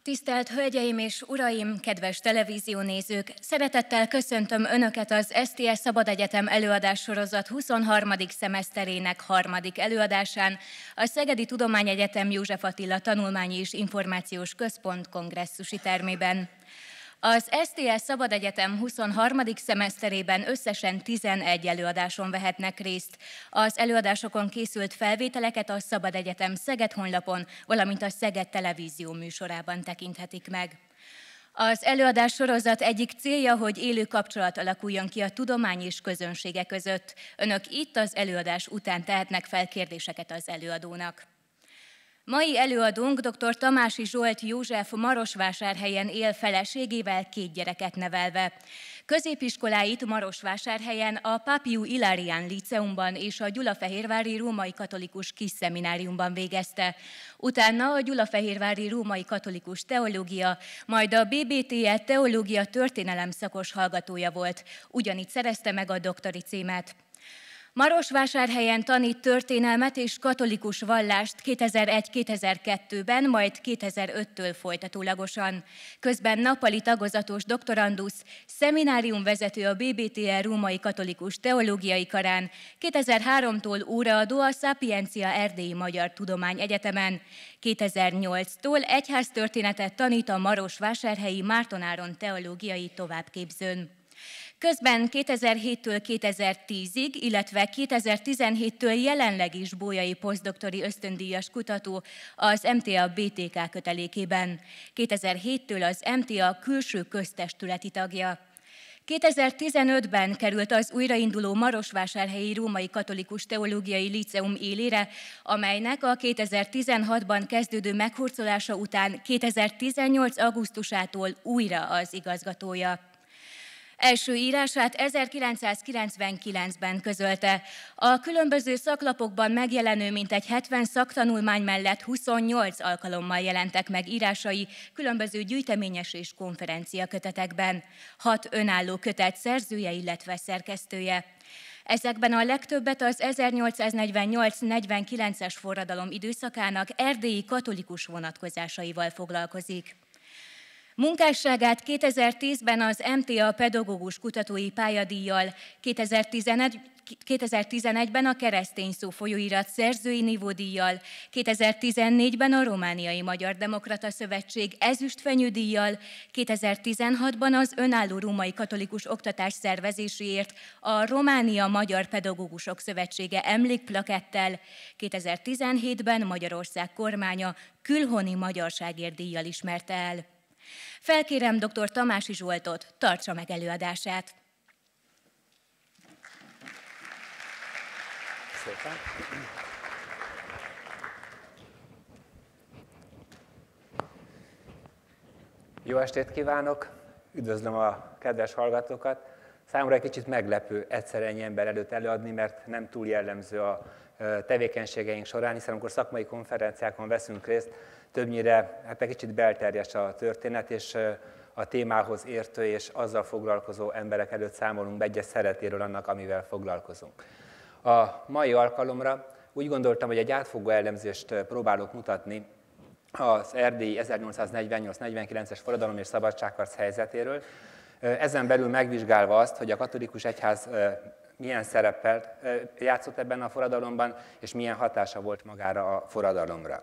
Tisztelt Hölgyeim és Uraim, kedves televíziónézők! Szeretettel köszöntöm Önöket az STS Szabad Egyetem előadássorozat 23. szemeszterének harmadik előadásán, a Szegedi Tudományegyetem József Attila Tanulmányi és Információs Központ kongresszusi termében. Az STS Szabad Egyetem 23. szemeszterében összesen 11 előadáson vehetnek részt. Az előadásokon készült felvételeket a Szabad Egyetem Szeged honlapon, valamint a Szeged Televízió műsorában tekinthetik meg. Az előadás sorozat egyik célja, hogy élő kapcsolat alakuljon ki a tudomány és közönsége között. Önök itt az előadás után tehetnek fel kérdéseket az előadónak. Mai előadónk dr. Tamási Zsolt József Marosvásárhelyen él feleségével, 2 gyereket nevelve. Középiskoláit Marosvásárhelyen a Papiu Ilarian Liceumban és a Gyulafehérvári Római Katolikus Kisszemináriumban végezte. Utána a Gyulafehérvári Római Katolikus Teológia, majd a BBTE Teológia Történelem szakos hallgatója volt. Ugyanitt szerezte meg a doktori címet. Marosvásárhelyen tanít történelmet és katolikus vallást 2001-2002-ben, majd 2005-től folytatólagosan. Közben nappali tagozatos doktorandusz, szemináriumvezető a BBTE Római Katolikus Teológiai Karán, 2003-tól óraadó a Sapiencia Erdélyi Magyar Tudományegyetemen, 2008-tól egyháztörténetet tanít a Marosvásárhelyi Márton Áron Teológiai Továbbképzőn. Közben 2007-től 2010-ig, illetve 2017-től jelenleg is bolyai posztdoktori ösztöndíjas kutató az MTA BTK kötelékében. 2007-től az MTA külső köztestületi tagja. 2015-ben került az újrainduló Marosvásárhelyi Római Katolikus Teológiai Líceum élére, amelynek a 2016-ban kezdődő meghurcolása után 2018. augusztusától újra az igazgatója. Első írását 1999-ben közölte. A különböző szaklapokban megjelenő mintegy 70 szaktanulmány mellett 28 alkalommal jelentek meg írásai különböző gyűjteményes és konferenciakötetekben. 6 önálló kötet szerzője, illetve szerkesztője. Ezekben a legtöbbet az 1848-49-es forradalom időszakának erdélyi katolikus vonatkozásaival foglalkozik. Munkásságát 2010-ben az MTA pedagógus kutatói pályadíjjal, 2011-ben a Keresztény Szó folyóirat szerzői nívódíjjal, 2014-ben a Romániai Magyar Demokrata Szövetség ezüstfenyődíjjal, 2016-ban az önálló római katolikus oktatás szervezéséért a Románia Magyar Pedagógusok Szövetsége emlékplakettel, 2017-ben Magyarország kormánya külhoni magyarságért díjjal ismerte el. Felkérem dr. Tamási Zsoltot, tartsa meg előadását. Szépen. Jó estét kívánok! Üdvözlöm a kedves hallgatókat! Számomra egy kicsit meglepő egyszer ennyi ember előtt előadni, mert nem túl jellemző a tevékenységeink során, hiszen amikor szakmai konferenciákon veszünk részt, többnyire egy kicsit belterjes a történet, és a témához értő és azzal foglalkozó emberek előtt számolunk be egyes szeretéről annak, amivel foglalkozunk. A mai alkalomra úgy gondoltam, hogy egy átfogó elemzést próbálok mutatni az erdélyi 1848-49-es forradalom és szabadságharc helyzetéről, ezen belül megvizsgálva azt, hogy a katolikus egyház milyen szerepet játszott ebben a forradalomban, és milyen hatása volt magára a forradalomra.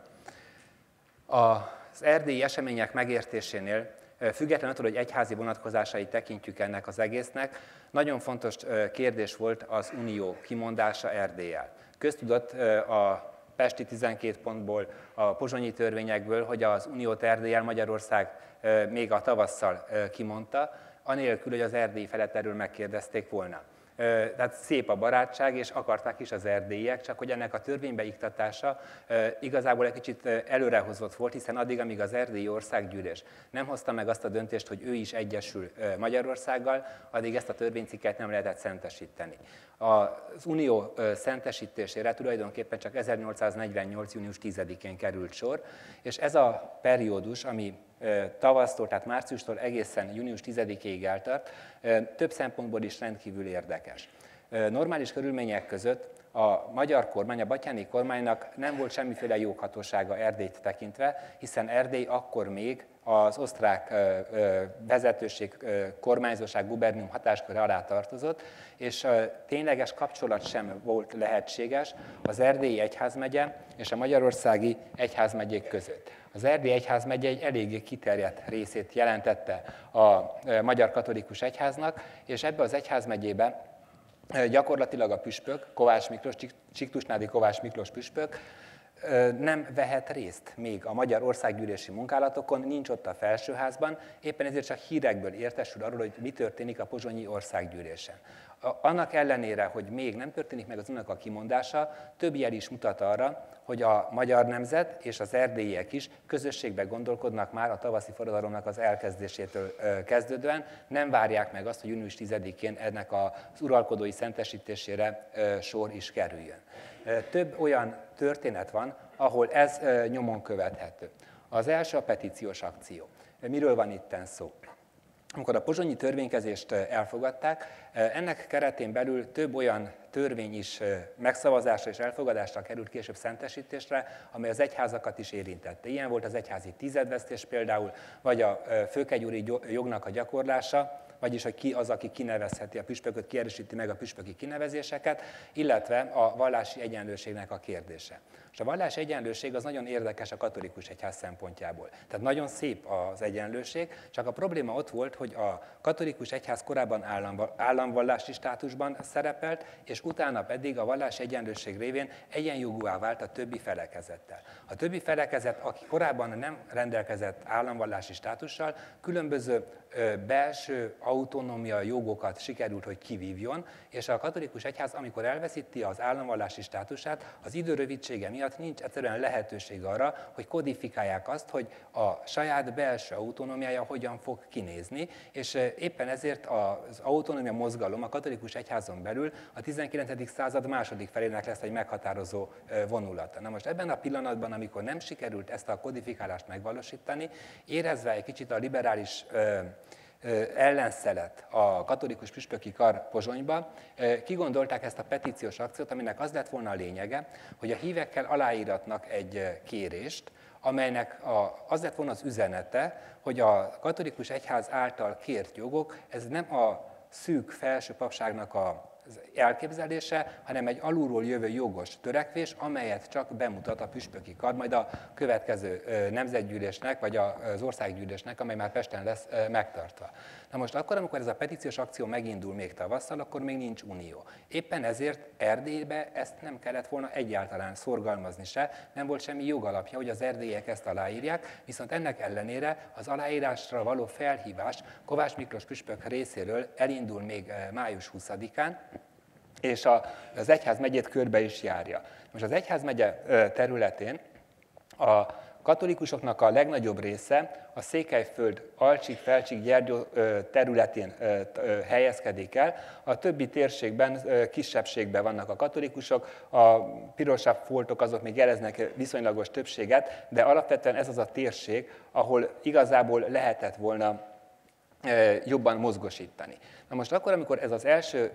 Az erdélyi események megértésénél, függetlenül attól, hogy egyházi vonatkozásait tekintjük ennek az egésznek, nagyon fontos kérdés volt az unió kimondása Erdéllyel. Köztudott a pesti 12 pontból, a pozsonyi törvényekből, hogy az uniót Erdéllyel Magyarország még a tavasszal kimondta, anélkül, hogy az Erdély felett erről megkérdezték volna. Tehát szép a barátság, és akarták is az erdélyiek, csak hogy ennek a törvénybe iktatása igazából egy kicsit előrehozott volt, hiszen addig, amíg az erdélyi országgyűlés nem hozta meg azt a döntést, hogy ő is egyesül Magyarországgal, addig ezt a törvénycikket nem lehetett szentesíteni. Az unió szentesítésére tulajdonképpen csak 1848. június 10-én került sor, és ez a periódus, ami tavasztól, tehát márciustól egészen június 10-ig eltart, több szempontból is rendkívül érdekes. Normális körülmények között a magyar kormány, a batthyáni kormánynak nem volt semmiféle joghatósága Erdélyt tekintve, hiszen Erdély akkor még az osztrák vezetőség, kormányzóság, gubernium hatásköre alá tartozott, és tényleges kapcsolat sem volt lehetséges az erdélyi egyházmegye és a magyarországi egyházmegyék között. Az Erdélyi Egyházmegye egy eléggé kiterjedt részét jelentette a Magyar Katolikus Egyháznak, és ebbe az egyházmegyébe gyakorlatilag a püspök, Kovács Miklós, Csiktusnádi Kovács Miklós püspök nem vehet részt még a magyar országgyűlési munkálatokon, nincs ott a felsőházban, éppen ezért csak hírekből értesül arról, hogy mi történik a pozsonyi országgyűlésen. Annak ellenére, hogy még nem történik meg az unoka kimondása, több jel is mutat arra, hogy a magyar nemzet és az erdélyiek is közösségben gondolkodnak már a tavaszi forradalomnak az elkezdésétől kezdődően, nem várják meg azt, hogy június 10-én ennek az uralkodói szentesítésére sor is kerüljön. Több olyan történet van, ahol ez nyomon követhető. Az első a petíciós akció. Miről van itten szó? Amikor a pozsonyi törvénykezést elfogadták, ennek keretén belül több olyan törvény is megszavazásra és elfogadásra került később szentesítésre, amely az egyházakat is érintette. Ilyen volt az egyházi tizedvesztés például, vagy a főkegyúri jognak a gyakorlása, vagyis hogy ki az, aki kinevezheti a püspököt, ki erősíti meg a püspöki kinevezéseket, illetve a vallási egyenlőségnek a kérdése. És a vallási egyenlőség az nagyon érdekes a katolikus egyház szempontjából. Tehát nagyon szép az egyenlőség, csak a probléma ott volt, hogy a katolikus egyház korábban államvallási státusban szerepelt, és utána pedig a vallási egyenlőség révén egyenjogúvá vált a többi felekezettel. A többi felekezet, aki korábban nem rendelkezett államvallási státussal, különböző belső autonómia jogokat sikerült, hogy kivívjon, és a katolikus egyház, amikor elveszíti az államvallási státusát, az idő rövidsége miatt nincs egyszerűen lehetőség arra, hogy kodifikálják azt, hogy a saját belső autonómiája hogyan fog kinézni, és éppen ezért az autonómia mozgalom a katolikus egyházon belül a 19. század második felének lesz egy meghatározó vonulata. Na most ebben a pillanatban, amikor nem sikerült ezt a kodifikálást megvalósítani, érezve egy kicsit a liberális ellenszelet a katolikus püspöki kar Pozsonyba, kigondolták ezt a petíciós akciót, aminek az lett volna a lényege, hogy a hívekkel aláíratnak egy kérést, amelynek az lett volna az üzenete, hogy a katolikus egyház által kért jogok, ez nem a szűk felső papságnak az elképzelése, hanem egy alulról jövő jogos törekvés, amelyet csak bemutat a püspöki kar, majd a következő nemzetgyűlésnek, vagy az országgyűlésnek, amely már Pesten lesz megtartva. Na most akkor, amikor ez a petíciós akció megindul még tavasszal, akkor még nincs unió. Éppen ezért Erdélybe ezt nem kellett volna egyáltalán szorgalmazni se, nem volt semmi jogalapja, hogy az erdélyiek ezt aláírják, viszont ennek ellenére az aláírásra való felhívás Kovács Miklós püspök részéről elindul még május 20-án, és az egyházmegyét körbe is járja. Most az egyházmegye területén a katolikusoknak a legnagyobb része a Székelyföld, Alcsik, Felcsik, Gyergyó területén helyezkedik el. A többi térségben, kisebbségben vannak a katolikusok, a pirosabb foltok azok még jeleznek viszonylagos többséget, de alapvetően ez az a térség, ahol igazából lehetett volna jobban mozgosítani. Na most akkor, amikor ez az első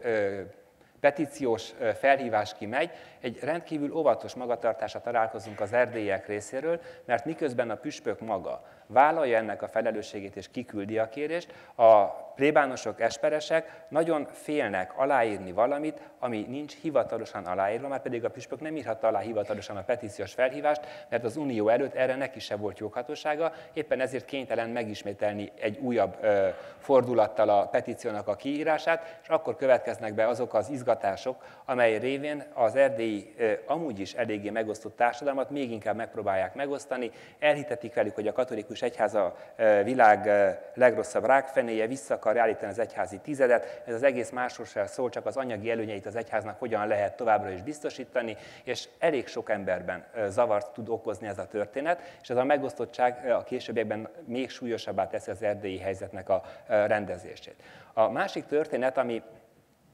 petíciós felhívás kimegy, egy rendkívül óvatos magatartásra találkozunk az erdélyiek részéről, mert miközben a püspök maga vállalja ennek a felelősségét és kiküldi a kérést, a plébánosok, esperesek nagyon félnek aláírni valamit, ami nincs hivatalosan aláírva, már pedig a püspök nem írhatta alá hivatalosan a petíciós felhívást, mert az unió előtt erre neki se volt joghatósága, éppen ezért kénytelen megismételni egy újabb fordulattal a petíciónak a kiírását, és akkor következnek be azok az izgatások, amely révén az erdélyi amúgy is eléggé megosztott társadalmat még inkább megpróbálják megosztani, elhitetik velük, hogy a katolikus egyház a világ legrosszabb rákfenéje, vissza akarja állítani az egyházi tizedet, ez az egész másról szól, csak az anyagi előnyeit az egyháznak hogyan lehet továbbra is biztosítani, és elég sok emberben zavart tud okozni ez a történet, és ez a megosztottság a későbbiekben még súlyosabbá teszi az erdélyi helyzetnek a rendezését. A másik történet, ami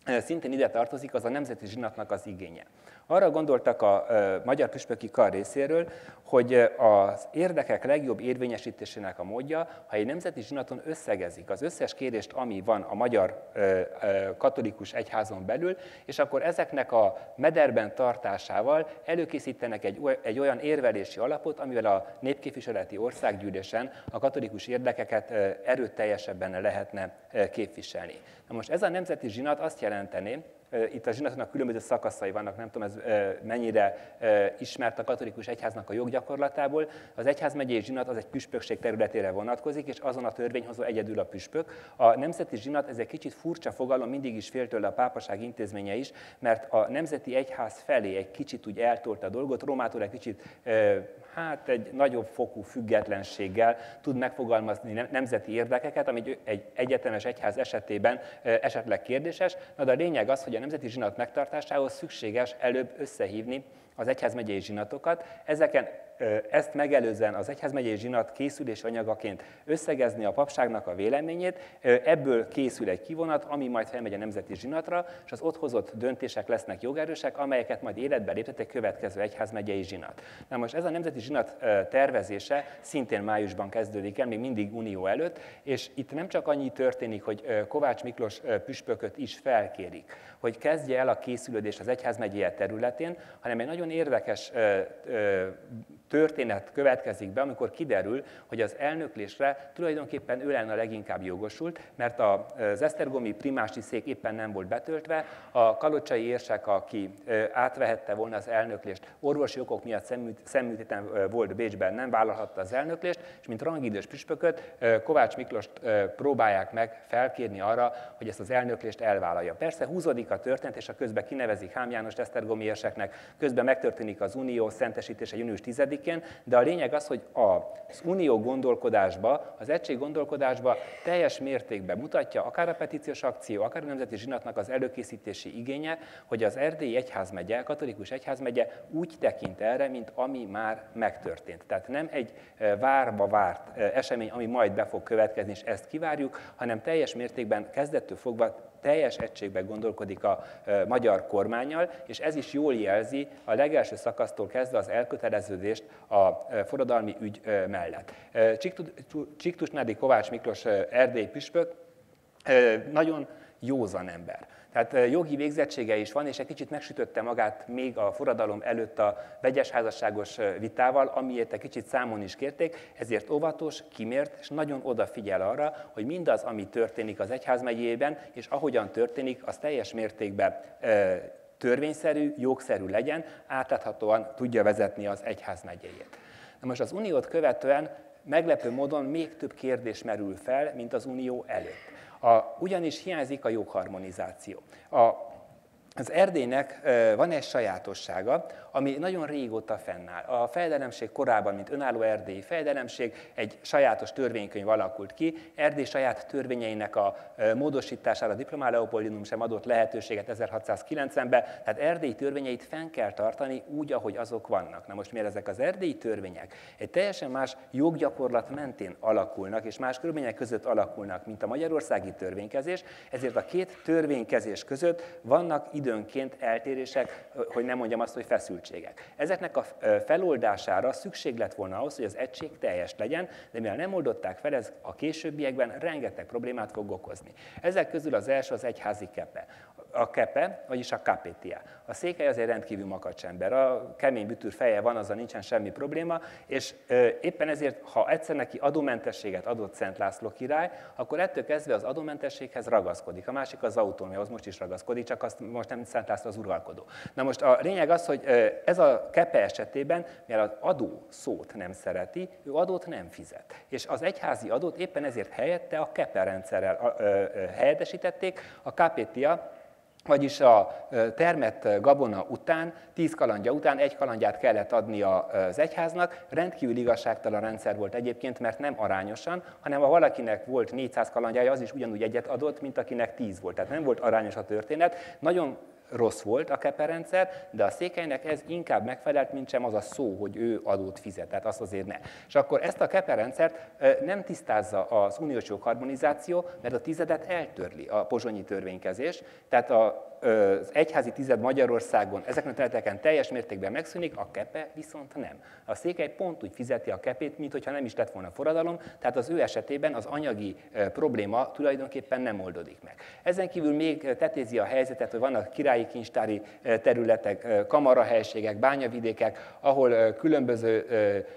szintén ide tartozik, az a nemzeti zsinatnak az igénye. Arra gondoltak a Magyar Püspöki Kar részéről, hogy az érdekek legjobb érvényesítésének a módja, ha egy nemzeti zsinaton összegezik az összes kérést, ami van a magyar katolikus egyházon belül, és akkor ezeknek a mederben tartásával előkészítenek egy olyan érvelési alapot, amivel a népképviseleti országgyűlésen a katolikus érdekeket erőteljesebben lehetne képviselni. Na most ez a nemzeti zsinat azt jelentené, itt a zsinatnak különböző szakaszai vannak, nem tudom, ez mennyire ismert a katolikus egyháznak a joggyakorlatából. Az egyházmegyei zsinat az egy püspökség területére vonatkozik, és azon a törvényhozó egyedül a püspök. A nemzeti zsinat, ez egy kicsit furcsa fogalom, mindig is fél tőle a pápaság intézménye is, mert a nemzeti egyház felé egy kicsit úgy eltolta a dolgot, Rómától egy kicsit egy nagyobb fokú függetlenséggel tud megfogalmazni nemzeti érdekeket, ami egy egyetemes egyház esetében esetleg kérdéses. Na, de a lényeg az, hogy a nemzeti zsinat megtartásához szükséges előbb összehívni az egyházmegyei zsinatokat. Ezt megelőzően az egyházmegyei zsinat készülési anyagaként összegezni a papságnak a véleményét, ebből készül egy kivonat, ami majd felmegy a nemzeti zsinatra, és az ott hozott döntések lesznek jogerősek, amelyeket majd életbe léptet egy következő egyházmegyei zsinat. Na most ez a nemzeti zsinat tervezése szintén májusban kezdődik el, még mindig unió előtt, és itt nem csak annyi történik, hogy Kovács Miklós püspököt is felkérik, hogy kezdje el a készülődést az egyházmegyéje területén, hanem egy nagyon érdekes történet következik be, amikor kiderül, hogy az elnöklésre tulajdonképpen ő lenne a leginkább jogosult, mert az esztergomi primási szék éppen nem volt betöltve, a kalocsai érsek, aki átvehette volna az elnöklést, orvosi okok miatt szemműtéten volt Bécsben, nem vállalhatta az elnöklést, és mint rangidős püspököt Kovács Miklóst próbálják meg felkérni arra, hogy ezt az elnöklést elvállalja. Persze húzódik a történet, és a közben kinevezik Hám Jánost esztergomi érseknek, közben megtörténik az unió szentesítése június 10-én, de a lényeg az, hogy az unió gondolkodásba, az egység gondolkodásba teljes mértékben mutatja akár a petíciós akció, akár a nemzeti zsinatnak az előkészítési igénye, hogy az erdélyi egyházmegye, katolikus egyházmegye úgy tekint erre, mint ami már megtörtént. Tehát nem egy várva várt esemény, ami majd be fog következni, és ezt kivárjuk, hanem teljes mértékben kezdettől fogva teljes egységben gondolkodik a magyar kormánnyal, és ez is jól jelzi a legelső szakasztól kezdve az elköteleződést a forradalmi ügy mellett. Csíktusnádi Kovács Miklós erdélyi püspök nagyon józan ember. Tehát jogi végzettsége is van, és egy kicsit megsütötte magát még a forradalom előtt a vegyes házasságos vitával, amiért egy kicsit számon is kérték, ezért óvatos, kimért, és nagyon odafigyel arra, hogy mindaz, ami történik az egyházmegyében, és ahogyan történik, az teljes mértékben törvényszerű, jogszerű legyen, átláthatóan tudja vezetni az egyházmegyéjét. Na most az uniót követően meglepő módon még több kérdés merül fel, mint az unió előtt. Ugyanis hiányzik a jogharmonizáció. Az Erdélynek van egy sajátossága, ami nagyon régóta fennáll. A fejedelemség korában, mint önálló erdélyi fejedelemség, egy sajátos törvénykönyv alakult ki. Erdély saját törvényeinek a módosítására a Diploma Leopoldinum sem adott lehetőséget 1690-ben, tehát erdélyi törvényeit fenn kell tartani úgy, ahogy azok vannak. Na most mivel ezek az erdélyi törvények egy teljesen más joggyakorlat mentén alakulnak, és más körülmények között alakulnak, mint a magyarországi törvénykezés, ezért a két törvénykezés között vannak időnként eltérések, hogy nem mondjam azt, hogy feszültségek. Ezeknek a feloldására szükség lett volna ahhoz, hogy az egység teljes legyen, de mivel nem oldották fel, ez a későbbiekben rengeteg problémát fog okozni. Ezek közül az első az egyházi kepe. A kepe, vagyis a kapetia. A székely azért rendkívül makacs ember. A kemény bütűr feje van, azzal nincsen semmi probléma, és éppen ezért, ha egyszer neki adómentességet adott Szent László király, akkor ettől kezdve az adómentességhez ragaszkodik. A másik az autonómiahoz most is ragaszkodik, csak azt most nem Szent László az uralkodó. Na most a lényeg az, hogy ez a kepe esetében, mivel az adó szót nem szereti, ő adót nem fizet. És az egyházi adót éppen ezért helyette a kepe rendszerrel helyettesítették, a kapetia, vagyis a termett gabona után, 10 kalandja után 1 kalandját kellett adni az egyháznak. Rendkívül igazságtalan rendszer volt egyébként, mert nem arányosan, hanem ha valakinek volt 400 kalandjája, az is ugyanúgy egyet adott, mint akinek 10 volt. Tehát nem volt arányos a történet. Nagyon rossz volt a keperendszer, de a Székelynek ez inkább megfelelt, mint sem az a szó, hogy ő adót fizet, tehát azt azért ne. És akkor ezt a keperendszert nem tisztázza az uniós jogharmonizáció, mert a tizedet eltörli a pozsonyi törvénykezés, tehát az egyházi tized Magyarországon ezeken a területeken teljes mértékben megszűnik, a kepe viszont nem. A Székely pont úgy fizeti a kepét, mintha nem is lett volna forradalom, tehát az ő esetében az anyagi probléma tulajdonképpen nem oldódik meg. Ezen kívül még tetézi a helyzetet, hogy vannak királyi kincstári területek, kamarahelységek, bányavidékek, ahol különböző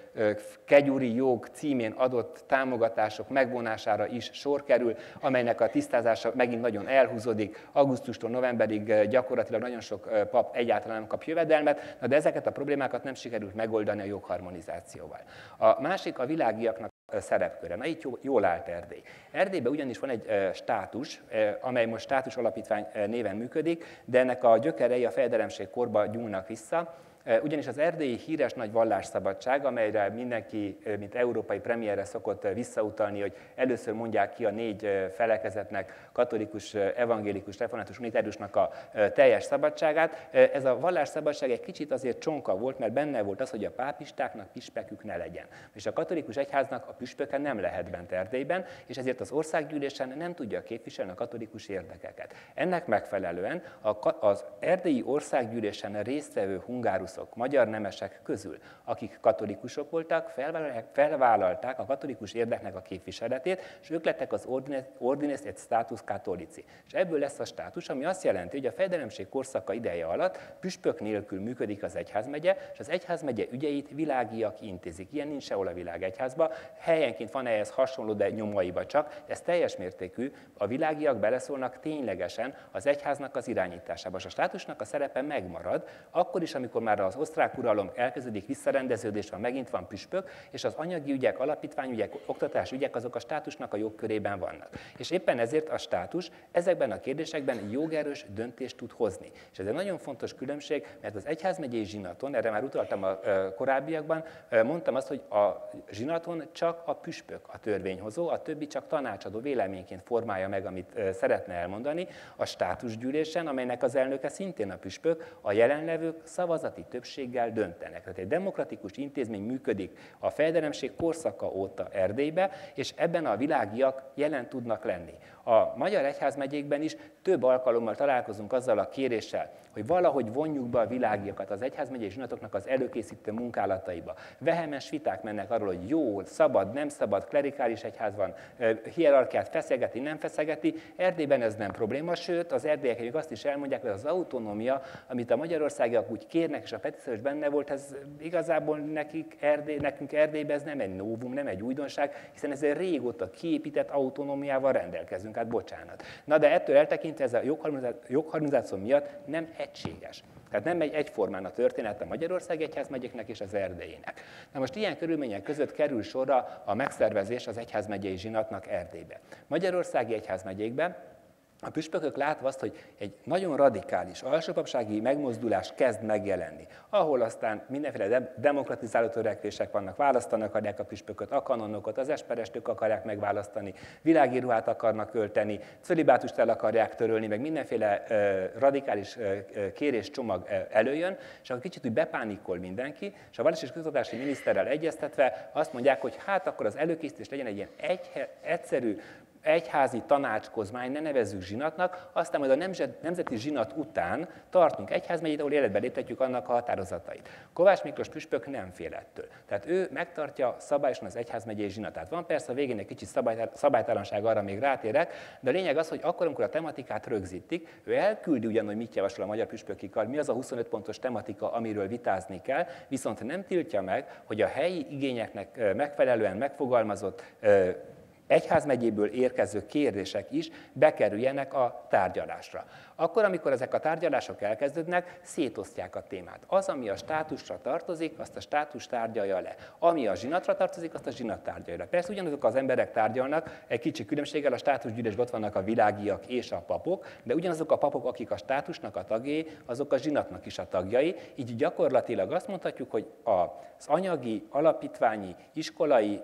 kegyúri jog címén adott támogatások megvonására is sor kerül, amelynek a tisztázása megint nagyon elhúzódik. Augusztustól novemberig gyakorlatilag nagyon sok pap egyáltalán nem kap jövedelmet, de ezeket a problémákat nem sikerült megoldani a jogharmonizációval. A másik a világiaknak szerepköre. Na itt jól állt Erdély. Erdélyben ugyanis van egy státus, amely most státus alapítvány néven működik, de ennek a gyökerei a fejedelemség korba nyúlnak vissza, ugyanis az erdélyi híres nagy vallásszabadság, amelyre mindenki, mint európai premierre szokott visszautalni, hogy először mondják ki a 4 felekezetnek, katolikus, evangélikus, református, unitáriusnak a teljes szabadságát. Ez a vallásszabadság egy kicsit azért csonka volt, mert benne volt az, hogy a pápistáknak püspökük ne legyen. És a katolikus egyháznak a püspöke nem lehet bent Erdélyben, és ezért az országgyűlésen nem tudja képviselni a katolikus érdekeket. Ennek megfelelően az erdélyi országgyűlésen résztvevő hungáruszok, magyar nemesek közül, akik katolikusok voltak, felvállalták a katolikus érdeknek a képviseletét, és ők lettek az ordines et status catholici. És ebből lesz a státus, ami azt jelenti, hogy a fejedelemség korszaka ideje alatt püspök nélkül működik az egyházmegye, és az egyházmegye ügyeit világiak intézik. Ilyen nincs sehol a világegyházban. Helyenként van ehhez hasonló, de nyomaiba csak. Ez teljes mértékű, a világiak beleszólnak ténylegesen az egyháznak az irányításába. És a státusnak a szerepe megmarad, akkor is, amikor már az osztrák uralom elkezdődik, visszarendeződés van, megint van püspök, és az anyagi ügyek, alapítványügyek, oktatási ügyek azok a státusnak a jogkörében vannak. És éppen ezért a státus ezekben a kérdésekben jogerős döntést tud hozni. És ez egy nagyon fontos különbség, mert az egyházmegyei zsinaton, erre már utaltam a korábbiakban, mondtam azt, hogy a zsinaton csak a püspök a törvényhozó, a többi csak tanácsadó véleményként formálja meg, amit szeretne elmondani. A státusgyűlésen, amelynek az elnöke szintén a püspök, a jelenlevők szavazati többséggel döntenek. Tehát egy demokratikus intézmény működik a fejedelemség korszaka óta Erdélybe, és ebben a világiak jelen tudnak lenni. A magyar egyházmegyékben is több alkalommal találkozunk azzal a kéréssel, hogy valahogy vonjuk be a világiakat az egyházmegyei zsinatoknak az előkészítő munkálataiba. Vehemens viták mennek arról, hogy jó, szabad, nem szabad, klerikális egyház van, hierarchiát feszegeti, nem feszegeti. Erdélyben ez nem probléma, sőt, az erdélyek még azt is elmondják, hogy az autonómia, amit a magyarországiak úgy kérnek, és a petíció is benne volt, ez igazából nekünk Erdélyben ez nem egy novum, nem egy újdonság, hiszen ezzel régóta kiépített autonómiával rendelkezünk, hát bocsánat. Na de ettől eltekintve ez a jogharmonizáció miatt nem egységes. Tehát nem megy egyformán a történet a Magyarország egyházmegyéknek és az erdélyének. Na most ilyen körülmények között kerül sorra a megszervezés az egyházmegyei zsinatnak Erdélybe. Magyarországi egyházmegyékben a püspökök látva azt, hogy egy nagyon radikális alsópapsági megmozdulás kezd megjelenni, ahol aztán mindenféle demokratizáló törekvések vannak, választani akarják a püspököt, a kanonokat, az esperestők akarják megválasztani, világi ruhát akarnak költeni, cölibátust el akarják törölni, meg mindenféle radikális kéréscsomag előjön, és akkor kicsit úgy bepánikol mindenki, és a vallási és közoktatási miniszterrel egyeztetve azt mondják, hogy hát akkor az előkészítés legyen egy ilyen egyszerű, egyházi tanácskozmány, ne nevezzük zsinatnak, aztán majd a nemzeti zsinat után tartunk egyházmegyét, ahol életbe léptetjük annak a határozatait. Kovács Miklós püspök nem fél ettől. Tehát ő megtartja szabályosan az egyházmegyei zsinatát. Van persze a végén egy kicsit szabálytalanság, arra még rátérek, de a lényeg az, hogy akkor, amikor a tematikát rögzítik, ő elküldi ugyan, hogy mit javasol a magyar püspöki kar, mi az a 25 pontos tematika, amiről vitázni kell, viszont nem tiltja meg, hogy a helyi igényeknek megfelelően megfogalmazott egyházmegyéből érkező kérdések is bekerüljenek a tárgyalásra. Akkor, amikor ezek a tárgyalások elkezdődnek, szétosztják a témát. Az, ami a státusra tartozik, azt a státus tárgyalja le. Ami a zsinatra tartozik, azt a zsinat tárgyalja le. Persze ugyanazok az emberek tárgyalnak, egy kicsi különbséggel a státusgyűlésben ott vannak a világiak és a papok, de ugyanazok a papok, akik a státusnak a tagjai, azok a zsinatnak is a tagjai. Így gyakorlatilag azt mondhatjuk, hogy az anyagi, alapítványi, iskolai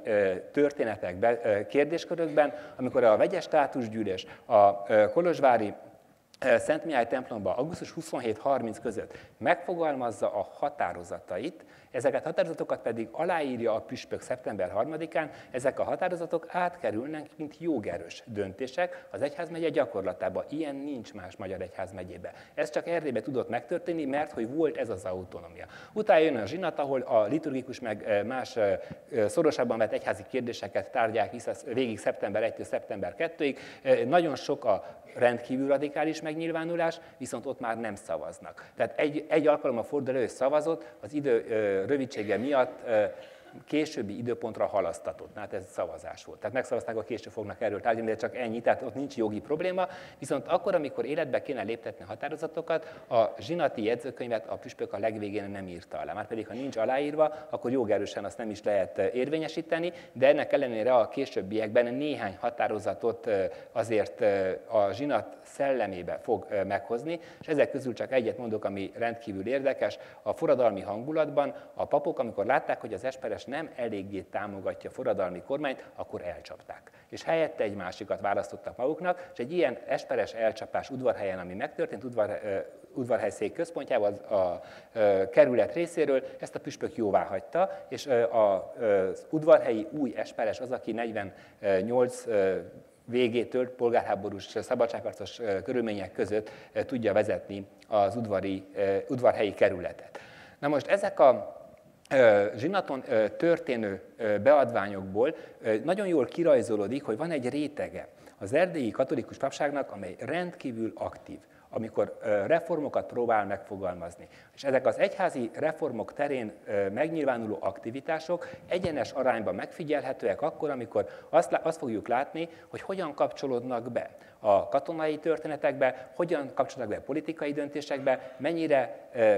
történetekben, kérdéskörökben, amikor a vegyes státusgyűlés, a kolozsvári Szent Mihály templomban augusztus 27-30 között megfogalmazza a határozatait, ezeket a határozatokat pedig aláírja a püspök szeptember 3-án, ezek a határozatok átkerülnek, mint jogerős döntések az egyházmegye gyakorlatába. Ilyen nincs más magyar egyházmegyébe. Ez csak Erdélyben tudott megtörténni, mert hogy volt ez az autonómia. Utána jön a zsinat, ahol a liturgikus meg más szorosabban vett egyházi kérdéseket tárgyák vissza végig szeptember 1-től szeptember 2-ig. Nagyon sok a rendkívül radikális megnyilvánulás, viszont ott már nem szavaznak. Tehát egy alkalommal fordul elő, szavazott, az idő rövidsége miatt későbbi időpontra halasztatott. Hát ez szavazás volt. Tehát megszavazták, hogy később fognak erről tárgyalni, de csak ennyi, tehát ott nincs jogi probléma. Viszont akkor, amikor életbe kéne léptetni a határozatokat, a zsinati jegyzőkönyvet a püspök a legvégén nem írta alá. Márpedig, ha nincs aláírva, akkor jogerősen azt nem is lehet érvényesíteni, de ennek ellenére a későbbiekben néhány határozatot azért a zsinat szellemébe fog meghozni, és ezek közül csak egyet mondok, ami rendkívül érdekes. A forradalmi hangulatban a papok, amikor látták, hogy az esperes nem eléggé támogatja a forradalmi kormányt, akkor elcsapták. És helyette egy másikat választottak maguknak, és egy ilyen esperes elcsapás Udvarhelyen, ami megtörtént, Udvarhelyszék központjában a kerület részéről, ezt a püspök jóvá hagyta, és az udvarhelyi új esperes az, aki 48 végétől polgárháborús szabadságharcos körülmények között tudja vezetni az udvarhelyi kerületet. Na most ezek a zsinaton történő beadványokból nagyon jól kirajzolódik, hogy van egy rétege az erdélyi katolikus papságnak, amely rendkívül aktív, amikor reformokat próbál megfogalmazni. És ezek az egyházi reformok terén megnyilvánuló aktivitások egyenes arányban megfigyelhetőek akkor, amikor azt fogjuk látni, hogy hogyan kapcsolódnak be a katonai történetekbe, hogyan kapcsolódnak be a politikai döntésekbe, mennyire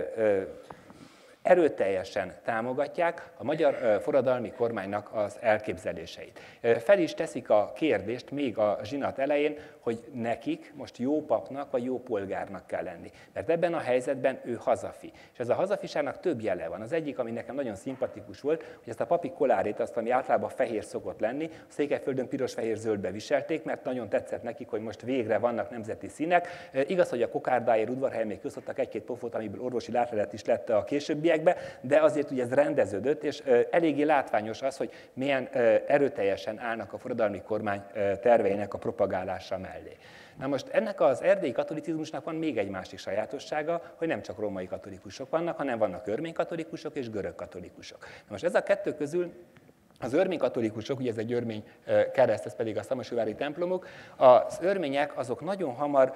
erőteljesen támogatják a magyar forradalmi kormánynak az elképzeléseit. Fel is teszik a kérdést még a zsinat elején, hogy nekik most jó papnak vagy jó polgárnak kell lenni. Mert ebben a helyzetben ő hazafi. És ez a hazafiságnak több jele van. Az egyik, ami nekem nagyon szimpatikus volt, hogy ezt a papi kolárét, azt, ami általában fehér szokott lenni, a Székelyföldön piros-fehér-zöldbe viselték, mert nagyon tetszett nekik, hogy most végre vannak nemzeti színek. Igaz, hogy a kokárdáért Udvarhelyen még közöttek egy-két pofot, amiből orvosi látlelet is lett a későbbiekben, de azért ugye ez rendeződött, és eléggé látványos az, hogy milyen erőteljesen állnak a forradalmi kormány terveinek a propagálása mellé. Na most ennek az erdélyi katolicizmusnak van még egy másik sajátossága, hogy nem csak római katolikusok vannak, hanem vannak örmény katolikusok és görög katolikusok. Na most ez a kettő közül az örmény katolikusok, ugye ez egy örmény kereszt, ez pedig a szamosújvári templomok, az örmények azok nagyon hamar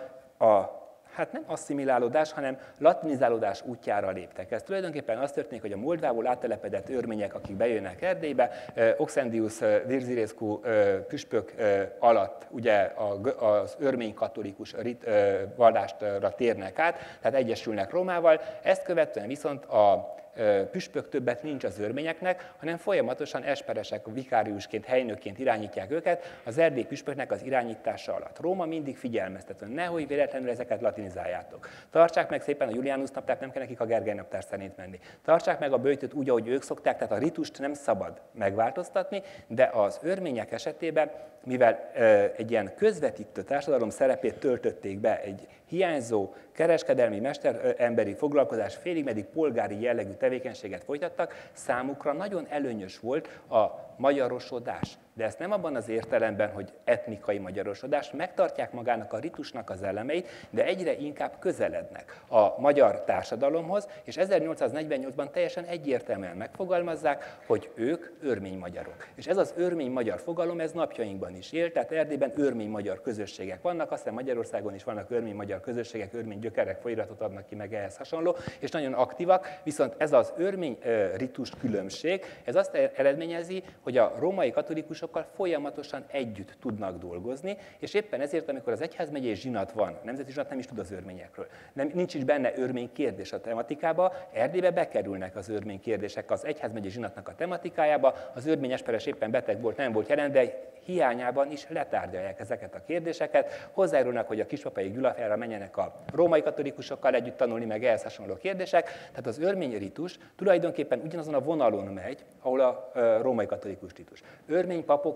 hát nem asszimilálódás, hanem latinizálódás útjára léptek. Ez tulajdonképpen az történik, hogy a Moldvából áttelepedett örmények, akik bejönnek Erdélybe, Oxendius Virzirescu püspök alatt ugye az örmény katolikus vallásra térnek át, tehát egyesülnek Rómával, ezt követően viszont a püspök többet nincs az örményeknek, hanem folyamatosan esperesek, vikáriusként, helynökként irányítják őket az erdélyi püspöknek az irányítása alatt. Róma mindig figyelmeztető, nehogy véletlenül ezeket latinizáljátok. Tartsák meg szépen a Julianus naptárt, nem kell nekik a Gergely naptár szerint menni. Tartsák meg a böjtöt úgy, ahogy ők szokták, tehát a ritust nem szabad megváltoztatni, de az örmények esetében, mivel egy ilyen közvetítő társadalom szerepét töltötték be, egy hiányzó kereskedelmi, mesteremberi foglalkozás, félig meddig polgári jellegű tevékenységet folytattak, számukra nagyon előnyös volt a magyarosodás. De ezt nem abban az értelemben, hogy etnikai magyarosodás, megtartják magának a ritusnak az elemeit, de egyre inkább közelednek a magyar társadalomhoz, és 1848-ban teljesen egyértelműen megfogalmazzák, hogy ők örmény magyarok. És ez az örmény magyar fogalom, ez napjainkban is él, tehát Erdélyben örmény magyar közösségek vannak, aztán Magyarországon is vannak örmény magyar közösségek, örmény gyökerek folyiratot adnak ki, meg ehhez hasonló, és nagyon aktívak, viszont ez az örmény ritus különbség, ez azt eredményezi, hogy a római katolikusokkal folyamatosan együtt tudnak dolgozni, és éppen ezért, amikor az egyházmegyei zsinat van, a nemzeti zsinat nem is tud az örményekről, nincs is benne örmény kérdés a tematikába, Erdélybe bekerülnek az örmény kérdések az egyházmegyei zsinatnak a tematikájába, az örmény esperes éppen beteg volt, nem volt jelen, de hiányában is letárgyalják ezeket a kérdéseket, hozzájárulnak, hogy a kispapai Gyulafjára menjenek a római katolikusokkal együtt tanulni, meg ehhez hasonló kérdések, tehát az örmény ritus tulajdonképpen ugyanazon a vonalon megy, ahol a római katolikus ritus. Örmény papok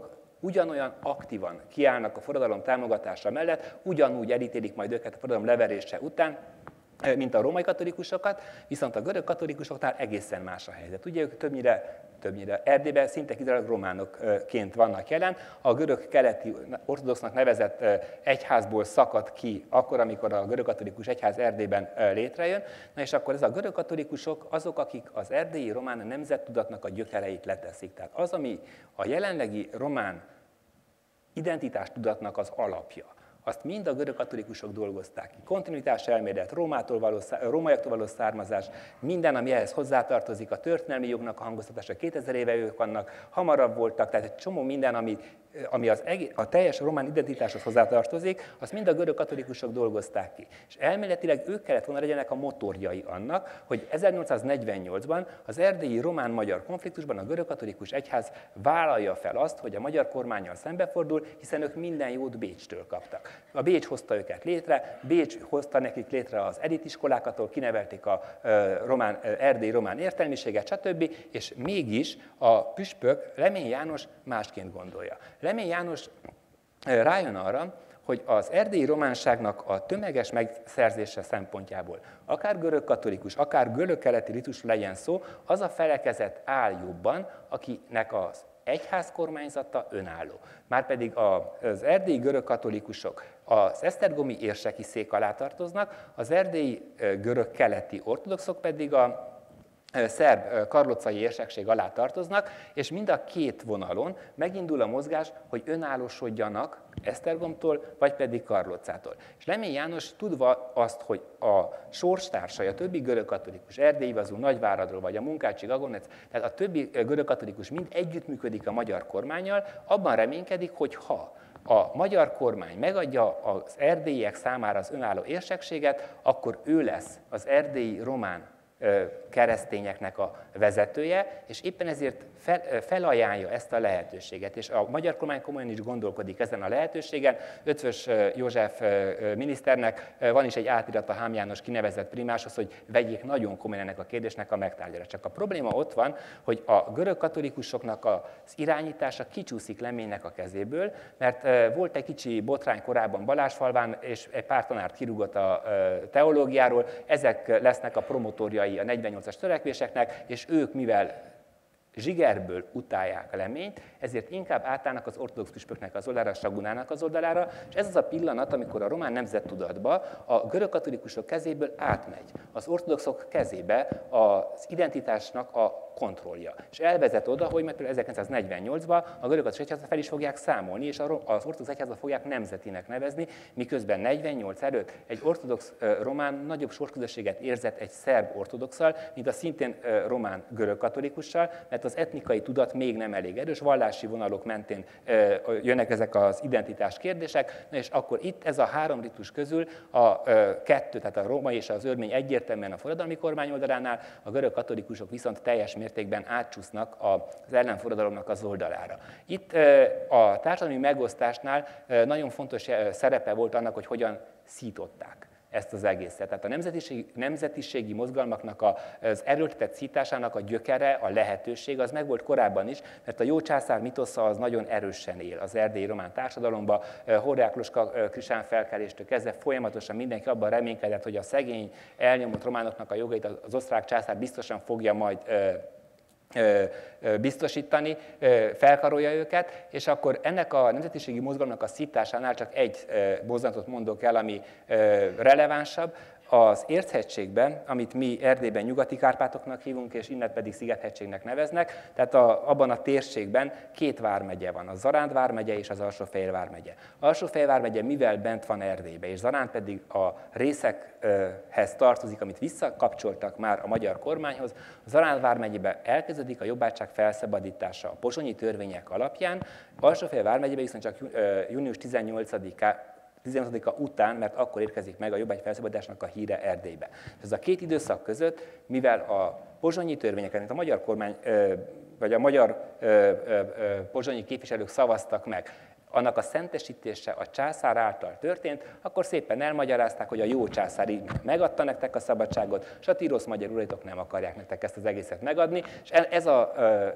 ugyanolyan aktívan kiállnak a forradalom támogatása mellett, ugyanúgy elítélik majd őket a forradalom leverése után, mint a római katolikusokat, viszont a görög katolikusoknál egészen más a helyzet. Ugye ők többnyire Erdélyben szinte kizárólag románokként vannak jelen. A görög keleti ortodoxnak nevezett egyházból szakad ki akkor, amikor a görög katolikus egyház Erdélyben létrejön. Na és akkor ez a görög katolikusok azok, akik az erdélyi román nemzettudatnak a gyökereit leteszik. Tehát az, ami a jelenlegi román identitástudatnak az alapja, azt mind a görög katolikusok dolgozták ki. Kontinuitás elmélet, rómaiaktól való származás, minden, ami ehhez hozzátartozik, a történelmi jognak a hangoztatása, 2000 éve ők vannak, hamarabb voltak, tehát egy csomó minden, ami a teljes román identitáshoz hozzátartozik, azt mind a görög katolikusok dolgozták ki. És elméletileg ők kellett volna legyenek a motorjai annak, hogy 1848-ban az erdélyi román-magyar konfliktusban a görög katolikus egyház vállalja fel azt, hogy a magyar kormánnyal szembefordul, hiszen ők minden jót Bécstől kaptak. A Bécs hozta őket létre, Bécs hozta nekik létre az elitiskolákat, ahol kinevelték a erdélyi román értelmiséget, stb. És mégis a püspök, Lemény János másként gondolja. Lemény János rájön arra, hogy az erdélyi románságnak a tömeges megszerzése szempontjából, akár görög katolikus, akár görög-keleti ritusról legyen szó, az a felekezet áll jobban, akinek az egyház kormányzata önálló. Márpedig az erdélyi görög katolikusok az esztergomi érseki szék alá tartoznak, az erdélyi görög-keleti ortodoxok pedig a szerb karlócai érsekség alá tartoznak, és mind a két vonalon megindul a mozgás, hogy önállósodjanak Esztergomtól, vagy pedig Karlócától. És Lemény János tudva azt, hogy a sorstársai, a többi görögkatolikus, erdélyigazú, Nagyváradról, vagy a Munkácsy Gagonec, tehát a többi görögkatolikus mind együttműködik a magyar kormánnyal, abban reménykedik, hogy ha a magyar kormány megadja az erdélyiek számára az önálló érsekséget, akkor ő lesz az erdélyi román keresztényeknek a vezetője, és éppen ezért felajánlja ezt a lehetőséget. És a magyar kormány komolyan is gondolkodik ezen a lehetőségen. Ötvös József miniszternek van is egy átirata Hám János kinevezett primáshoz, hogy vegyék nagyon komolyan ennek a kérdésnek a megtárgyalása. Csak a probléma ott van, hogy a görög katolikusoknak az irányítása kicsúszik Leménynek a kezéből, mert volt egy kicsi botrány korábban Balázsfalván, és egy pár tanárt kirúgott a teológiáról, ezek lesznek a promotorjai a 48-as törekvéseknek, és ők, mivel zsigerből utálják a Leményt, ezért inkább átállnak az ortodox püspöknek az oldalára, Sagunának az oldalára, és ez az a pillanat, amikor a román nemzettudatba a görög katolikusok kezéből átmegy az ortodoxok kezébe az identitásnak a kontrollja. És elvezet oda, hogy meg például 1948-ban a görög katolikus egyházat fel is fogják számolni, és az ortodox egyházat fogják nemzetinek nevezni, miközben 48 előtt egy ortodox román nagyobb sorsközösséget érzett egy szerb ortodoxsal, mint a szintén román görög katolikussal, mert az etnikai tudat még nem elég erős, vallási vonalok mentén jönnek ezek az identitás kérdések, és akkor itt ez a három ritus közül a kettő, tehát a római és az örmény egyértelműen a forradalmi kormány oldalánál, a görög katolikusok viszont teljes mértékben átcsúsznak az ellenforradalomnak az oldalára. Itt a társadalmi megosztásnál nagyon fontos szerepe volt annak, hogy hogyan szították ezt az egészet. Tehát a nemzetiségi mozgalmaknak az erőltetett szításának a gyökere, a lehetőség, az megvolt korábban is, mert a jó császár mitosza az nagyon erősen él az erdélyi román társadalomban. Horják Luska Krisán felkeléstől kezdve folyamatosan mindenki abban reménykedett, hogy a szegény, elnyomott románoknak a jogait az osztrák császár biztosan fogja majd biztosítani, felkarolja őket, és akkor ennek a nemzetiségi mozgalomnak a szításánál csak egy mozdulatot mondok el, ami relevánsabb. Az Érchegységben, amit mi Erdélyben Nyugati-Kárpátoknak hívunk, és innen pedig Szigethegységnek neveznek, tehát abban a térségben két vármegye van, a Zaránd vármegye és az Alsófehér vármegye. Alsófehér vármegye mivel bent van Erdélybe, és Zaránd pedig a részekhez tartozik, amit visszakapcsoltak már a magyar kormányhoz, a Zaránd vármegyében elkezdődik a jobbátság felszabadítása a pozsonyi törvények alapján, Alsófehér vármegyében viszont csak június 18-a után, mert akkor érkezik meg a jobbágy felszabadításnak a híre Erdélybe. Ez a két időszak között, mivel a pozsonyi törvényeket, mint a magyar kormány, vagy a magyar pozsonyi képviselők szavaztak meg, annak a szentesítése a császár által történt, akkor szépen elmagyarázták, hogy a jó császár így megadta nektek a szabadságot, és a ti rossz magyar uraitok nem akarják nektek ezt az egészet megadni, és ez az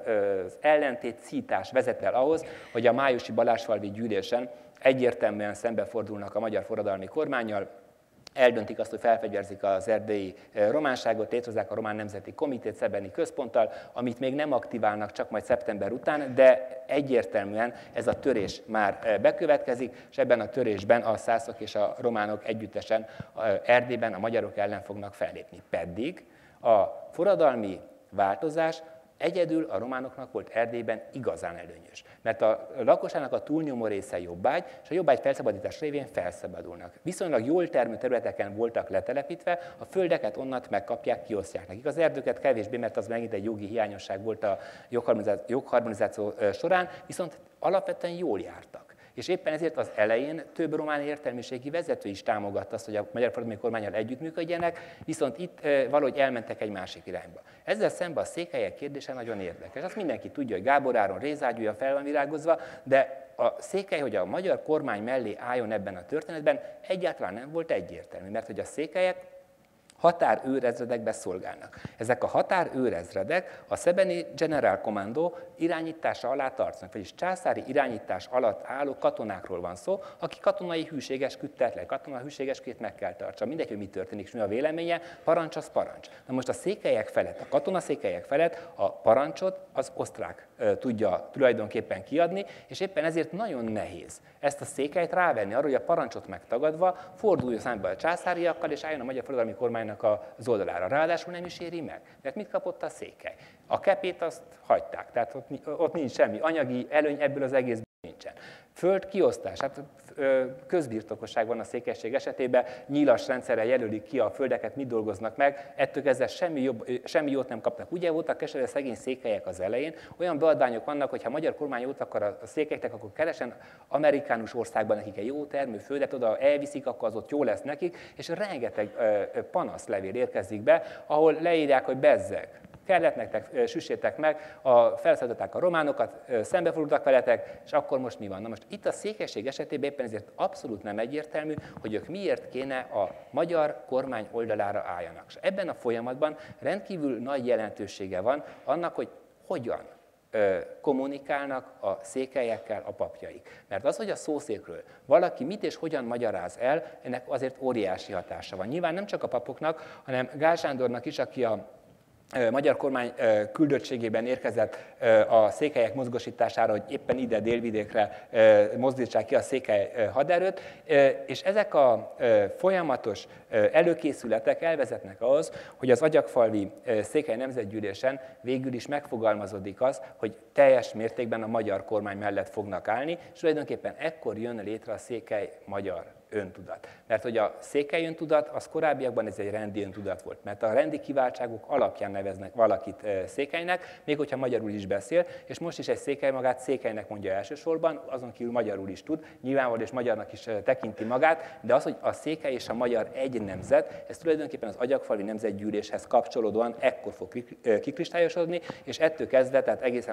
ellentét szítás vezet el ahhoz, hogy a májusi Balázsfalvi gyűlésen egyértelműen szembefordulnak a magyar forradalmi kormánnyal, eldöntik azt, hogy felfegyverzik az erdélyi románságot, létrehozzák a Román Nemzeti Komitét Szebeni Központtal, amit még nem aktiválnak, csak majd szeptember után, de egyértelműen ez a törés már bekövetkezik, és ebben a törésben a szászok és a románok együttesen Erdélyben a magyarok ellen fognak fellépni. Pedig a forradalmi változás egyedül a románoknak volt Erdélyben igazán előnyös, mert a lakosságnak a túlnyomó része jobbágy, és a jobbágy felszabadítás révén felszabadulnak. Viszonylag jól termő területeken voltak letelepítve, a földeket onnat megkapják, kiosztják nekik. Az erdőket kevésbé, mert az megint egy jogi hiányosság volt a jogharmonizáció során, viszont alapvetően jól jártak. És éppen ezért az elején több román értelmiségi vezető is támogatta azt, hogy a magyar forradalmi kormánnyal együttműködjenek, viszont itt valahogy elmentek egy másik irányba. Ezzel szemben a székelyek kérdése nagyon érdekes. Azt mindenki tudja, hogy Gábor Áron rézágyúja fel van virágozva, de a székely, hogy a magyar kormány mellé álljon ebben a történetben, egyáltalán nem volt egyértelmű, mert hogy a székelyek határőrezredekbe szolgálnak. Ezek a határőrezredek a Szebeni General Commando irányítása alá tartoznak, vagyis császári irányítás alatt álló katonákról van szó, aki katonai hűségesküdtet le, katonai hűségeskét meg kell tartsa. Mindegy, hogy mi történik, és mi a véleménye, parancs az parancs. Na most a székelyek felett, a katonaszékelyek felett a parancsot az osztrák tudja tulajdonképpen kiadni, és éppen ezért nagyon nehéz ezt a székelyt rávenni arra, hogy a parancsot megtagadva forduljon szembe a császáriakkal, és álljon a magyar forradalmi kormánynak az oldalára. Ráadásul nem is éri meg, mert mit kapott a székely? A kepét azt hagyták, tehát ott nincs semmi anyagi előny, ebből az egészből nincsen. Föld kiosztás, hát közbirtokosság van a székelység esetében, nyílas rendszerrel jelölik ki a földeket, mit dolgoznak meg, ettől kezdve semmi jót nem kapnak. Ugye voltak keserű szegény székelyek az elején, olyan beadványok vannak, hogy ha a magyar kormány jót akar a székelyeknek, akkor keresen amerikánus országban nekik egy jó termőföldet, oda elviszik, akkor az ott jó lesz nekik, és rengeteg panaszlevél érkezik be, ahol leírják, hogy bezzeg. Kellett nektek, süssétek meg, felszabadították a románokat, szembefordultak veletek, és akkor most mi van? Na most itt a székelység esetében éppen ezért abszolút nem egyértelmű, hogy ők miért kéne a magyar kormány oldalára álljanak. És ebben a folyamatban rendkívül nagy jelentősége van annak, hogy hogyan kommunikálnak a székelyekkel a papjaik. Mert az, hogy a szószékről valaki mit és hogyan magyaráz el, ennek azért óriási hatása van. Nyilván nem csak a papoknak, hanem Gál Sándornak is, aki a magyar kormány küldöttségében érkezett a székelyek mozgósítására, hogy éppen ide délvidékre mozdítsák ki a székely haderőt, és ezek a folyamatos előkészületek elvezetnek ahhoz, hogy az agyagfalvi székely nemzetgyűlésen végül is megfogalmazódik az, hogy teljes mértékben a magyar kormány mellett fognak állni, és tulajdonképpen ekkor jön létre a székely magyar öntudat. Mert hogy a székely öntudat, az korábbiakban ez egy rendi öntudat volt, mert a rendi kiváltságok alapján neveznek valakit székelynek, még hogyha magyarul is beszél, és most is egy székely magát székelynek mondja elsősorban, azon kívül magyarul is tud, nyilvánvaló és magyarnak is tekinti magát, de az, hogy a székely és a magyar egy nemzet, ez tulajdonképpen az agyagfalvi nemzetgyűléshez kapcsolódóan ekkor fog kikristályosodni, és ettől kezdve, tehát egészen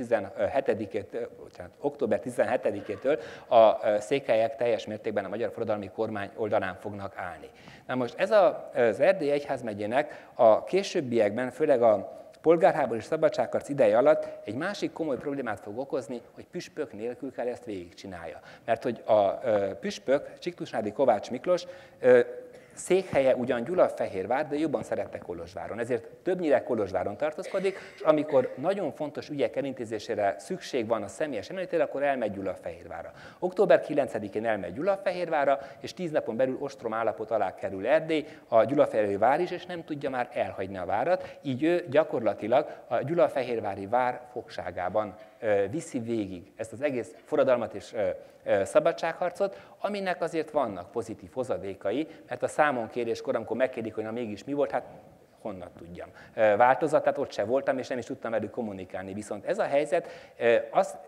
október 17-től a székelyek teljes mértékben a magyar forradalmi kormány oldalán fognak állni. Na most ez az Erdélyi Egyházmegyének a későbbiekben, főleg a polgárháború és szabadságharc ideje alatt egy másik komoly problémát fog okozni, hogy püspök nélkül kell ezt végigcsinálja. Mert hogy a püspök, Csiktusnádi Kovács Miklós, székhelye ugyan Gyulafehérvár, de jobban szerette Kolozsváron. Ezért többnyire Kolozsváron tartózkodik, és amikor nagyon fontos ügyek elintézésére szükség van a személyes említére, akkor elmegy Gyulafehérvárra. Október 9-én elmegy Gyulafehérvárra, és 10 napon belül ostrom állapot alá kerül Erdély, a gyulafehérvári vár is, és nem tudja már elhagyni a várat, így ő gyakorlatilag a gyulafehérvári vár fogságában viszi végig ezt az egész forradalmat és szabadságharcot, aminek azért vannak pozitív hozadékai, mert a számonkéréskor, amikor megkérdik, hogy na mégis mi volt, hát honnan tudjam. Változat, tehát ott se voltam, és nem is tudtam velük kommunikálni. Viszont ez a helyzet azt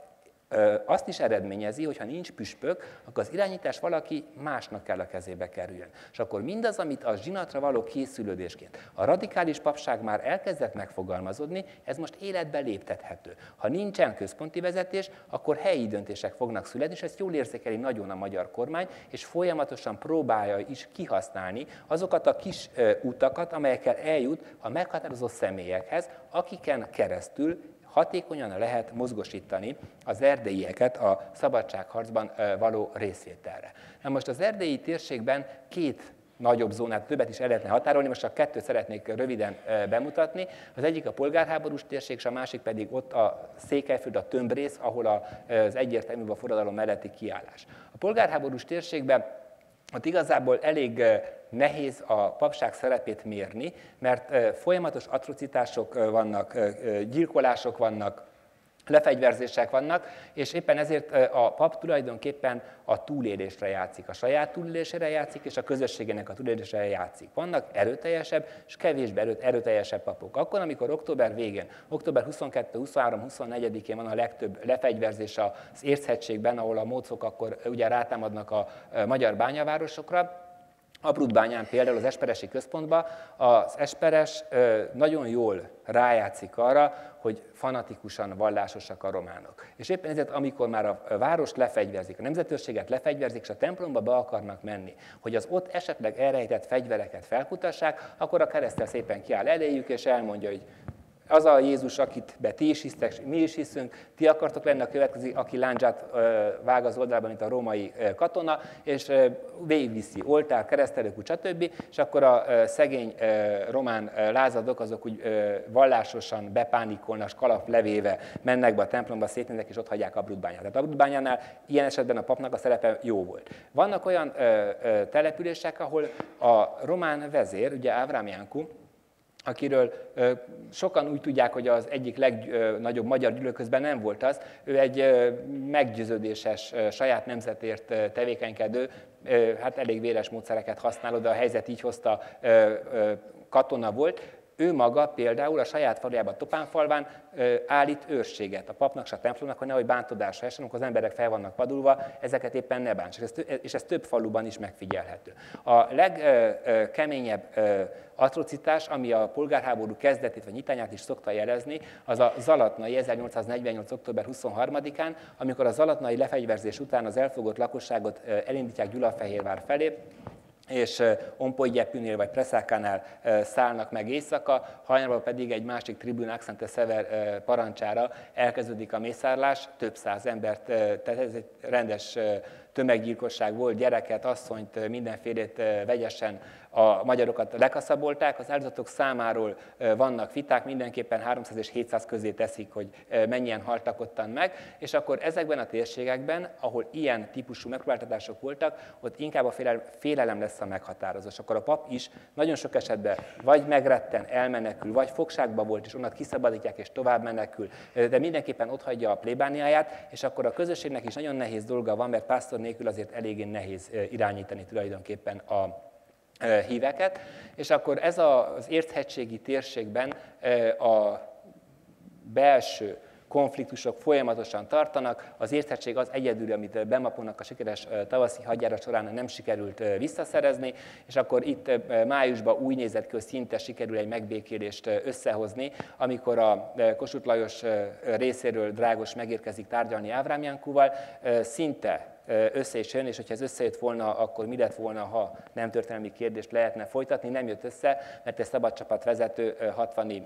azt is eredményezi, hogy ha nincs püspök, akkor az irányítás valaki másnak kell a kezébe kerüljön. És akkor mindaz, amit a zsinatra való készülődésként a radikális papság már elkezdett megfogalmazódni, ez most életbe léptethető. Ha nincsen központi vezetés, akkor helyi döntések fognak születni, és ezt jól érzékeli nagyon a magyar kormány, és folyamatosan próbálja is kihasználni azokat a kis utakat, amelyekkel eljut a meghatározó személyekhez, akiken keresztül hatékonyan lehet mozgósítani az erdélyieket a szabadságharcban való részvételre. Na most az erdélyi térségben két nagyobb zónát, többet is el lehetne határolni, most csak kettőt szeretnék röviden bemutatni. Az egyik a polgárháborús térség, és a másik pedig ott a Székelyföld, a tömbrész, ahol az egyértelműbb a forradalom melletti kiállás. A polgárháborús térségben ott igazából elég nehéz a papság szerepét mérni, mert folyamatos atrocitások vannak, gyilkolások vannak, lefegyverzések vannak, és éppen ezért a pap tulajdonképpen a túlélésre játszik, a saját túlélésére játszik, és a közösségének a túlélésére játszik. Vannak erőteljesebb és kevésbé erőteljesebb papok. Akkor, amikor október végén, október 22, 23, 24-én van a legtöbb lefegyverzés az Érchegységben, ahol a mócok akkor ugye rátámadnak a magyar bányavárosokra, Abrudbányán például az esperesi központban az esperes nagyon jól rájátszik arra, hogy fanatikusan vallásosak a románok. És éppen ezért, amikor már a várost lefegyverzik, a nemzetőrséget lefegyverzik, és a templomba be akarnak menni, hogy az ott esetleg elrejtett fegyvereket felkutassák, akkor a keresztel szépen kiáll eléjük, és elmondja, hogy az a Jézus, akit be ti is hisztek, mi is hiszünk, ti akartok lenni a következő, aki lándzsát vág az oldalban, mint a római katona, és végigviszi oltár, keresztelők, stb. És akkor a szegény román lázadók, azok úgy vallásosan bepánikolnak, kalap levéve mennek be a templomba, szétnéznek, és ott hagyják Abrudbányát. Tehát Abrudbányánál ilyen esetben a papnak a szerepe jó volt. Vannak olyan települések, ahol a román vezér, ugye Ávram Jánkú, akiről sokan úgy tudják, hogy az egyik legnagyobb magyar gyűlöl, közben nem volt az. Ő egy meggyőződéses, saját nemzetért tevékenykedő, hát elég véres módszereket használó, de a helyzet így hozta, katona volt. Ő maga például a saját falujában, Topánfalván állít őrséget a papnak és a templomnak, hogy nehogy bántodásra essen, amikor az emberek fel vannak padulva, ezeket éppen ne bánts. És ez több faluban is megfigyelhető. A legkeményebb atrocitás, ami a polgárháború kezdetét vagy nyitányát is szokta jelezni, az a zalatnai 1848. október 23-án, amikor a zalatnai lefegyverzés után az elfogott lakosságot elindítják Gyulafehérvár felé, és Ompolygyepűnél vagy Preszákánál szállnak meg éjszaka, hajnalban pedig egy másik tribún, Axente Sever parancsára elkezdődik a mészárlás, több száz embert, tehát ez egy rendes tömeggyilkosság volt, gyereket, asszonyt, mindenfélét vegyesen a magyarokat lekaszabolták. Az áldozatok számáról vannak viták, mindenképpen 300 és 700 közé teszik, hogy mennyien haltak ottan meg, és akkor ezekben a térségekben, ahol ilyen típusú megpróbáltatások voltak, ott inkább a félelem lesz a meghatározó. És akkor a pap is nagyon sok esetben vagy megretten, elmenekül, vagy fogságba volt, és onnan kiszabadítják, és tovább menekül, de mindenképpen otthagyja a plébániáját, és akkor a közösségnek is nagyon nehéz dolga van, mert pásztor nélkül azért eléggé nehéz irányítani tulajdonképpen a híveket, és akkor ez az érchegységi térségben a belső konfliktusok folyamatosan tartanak. Az Érchegység az egyedül, amit Bemapónak a sikeres tavaszi hadjárat során nem sikerült visszaszerezni, és akkor itt májusban úgy nézett ki, hogy szinte sikerül egy megbékélést összehozni, amikor a Kossuth Lajos részéről Drágos megérkezik tárgyalni Ávram Jánkúval, szinte össze is jön, és hogyha ez összejött volna, akkor mi lett volna, ha nem történelmi kérdést lehetne folytatni. Nem jött össze, mert egy szabadcsapat vezető 60-i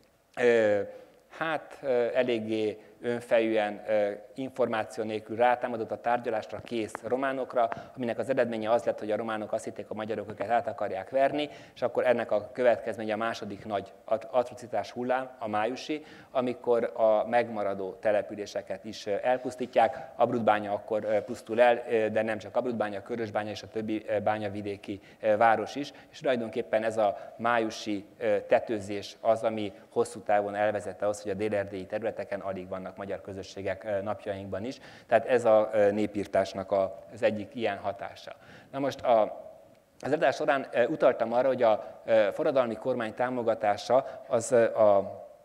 eléggé önfejűen, információ nélkül rátámadott a tárgyalásra kész románokra, aminek az eredménye az lett, hogy a románok azt hitték, a magyarok őket át akarják verni, és akkor ennek a következménye a második nagy atrocitás hullám, a májusi, amikor a megmaradó településeket is elpusztítják. Abrudbánya akkor pusztul el, de nem csak Abrudbánya, Körösbánya és a többi bányavidéki város is, és tulajdonképpen ez a májusi tetőzés az, ami hosszú távon elvezette ahhoz, hogy a délerdélyi területeken alig vannak magyar közösségek napjainkban is. Tehát ez a népírtásnak az egyik ilyen hatása. Na most az adás során utaltam arra, hogy a forradalmi kormány támogatása az a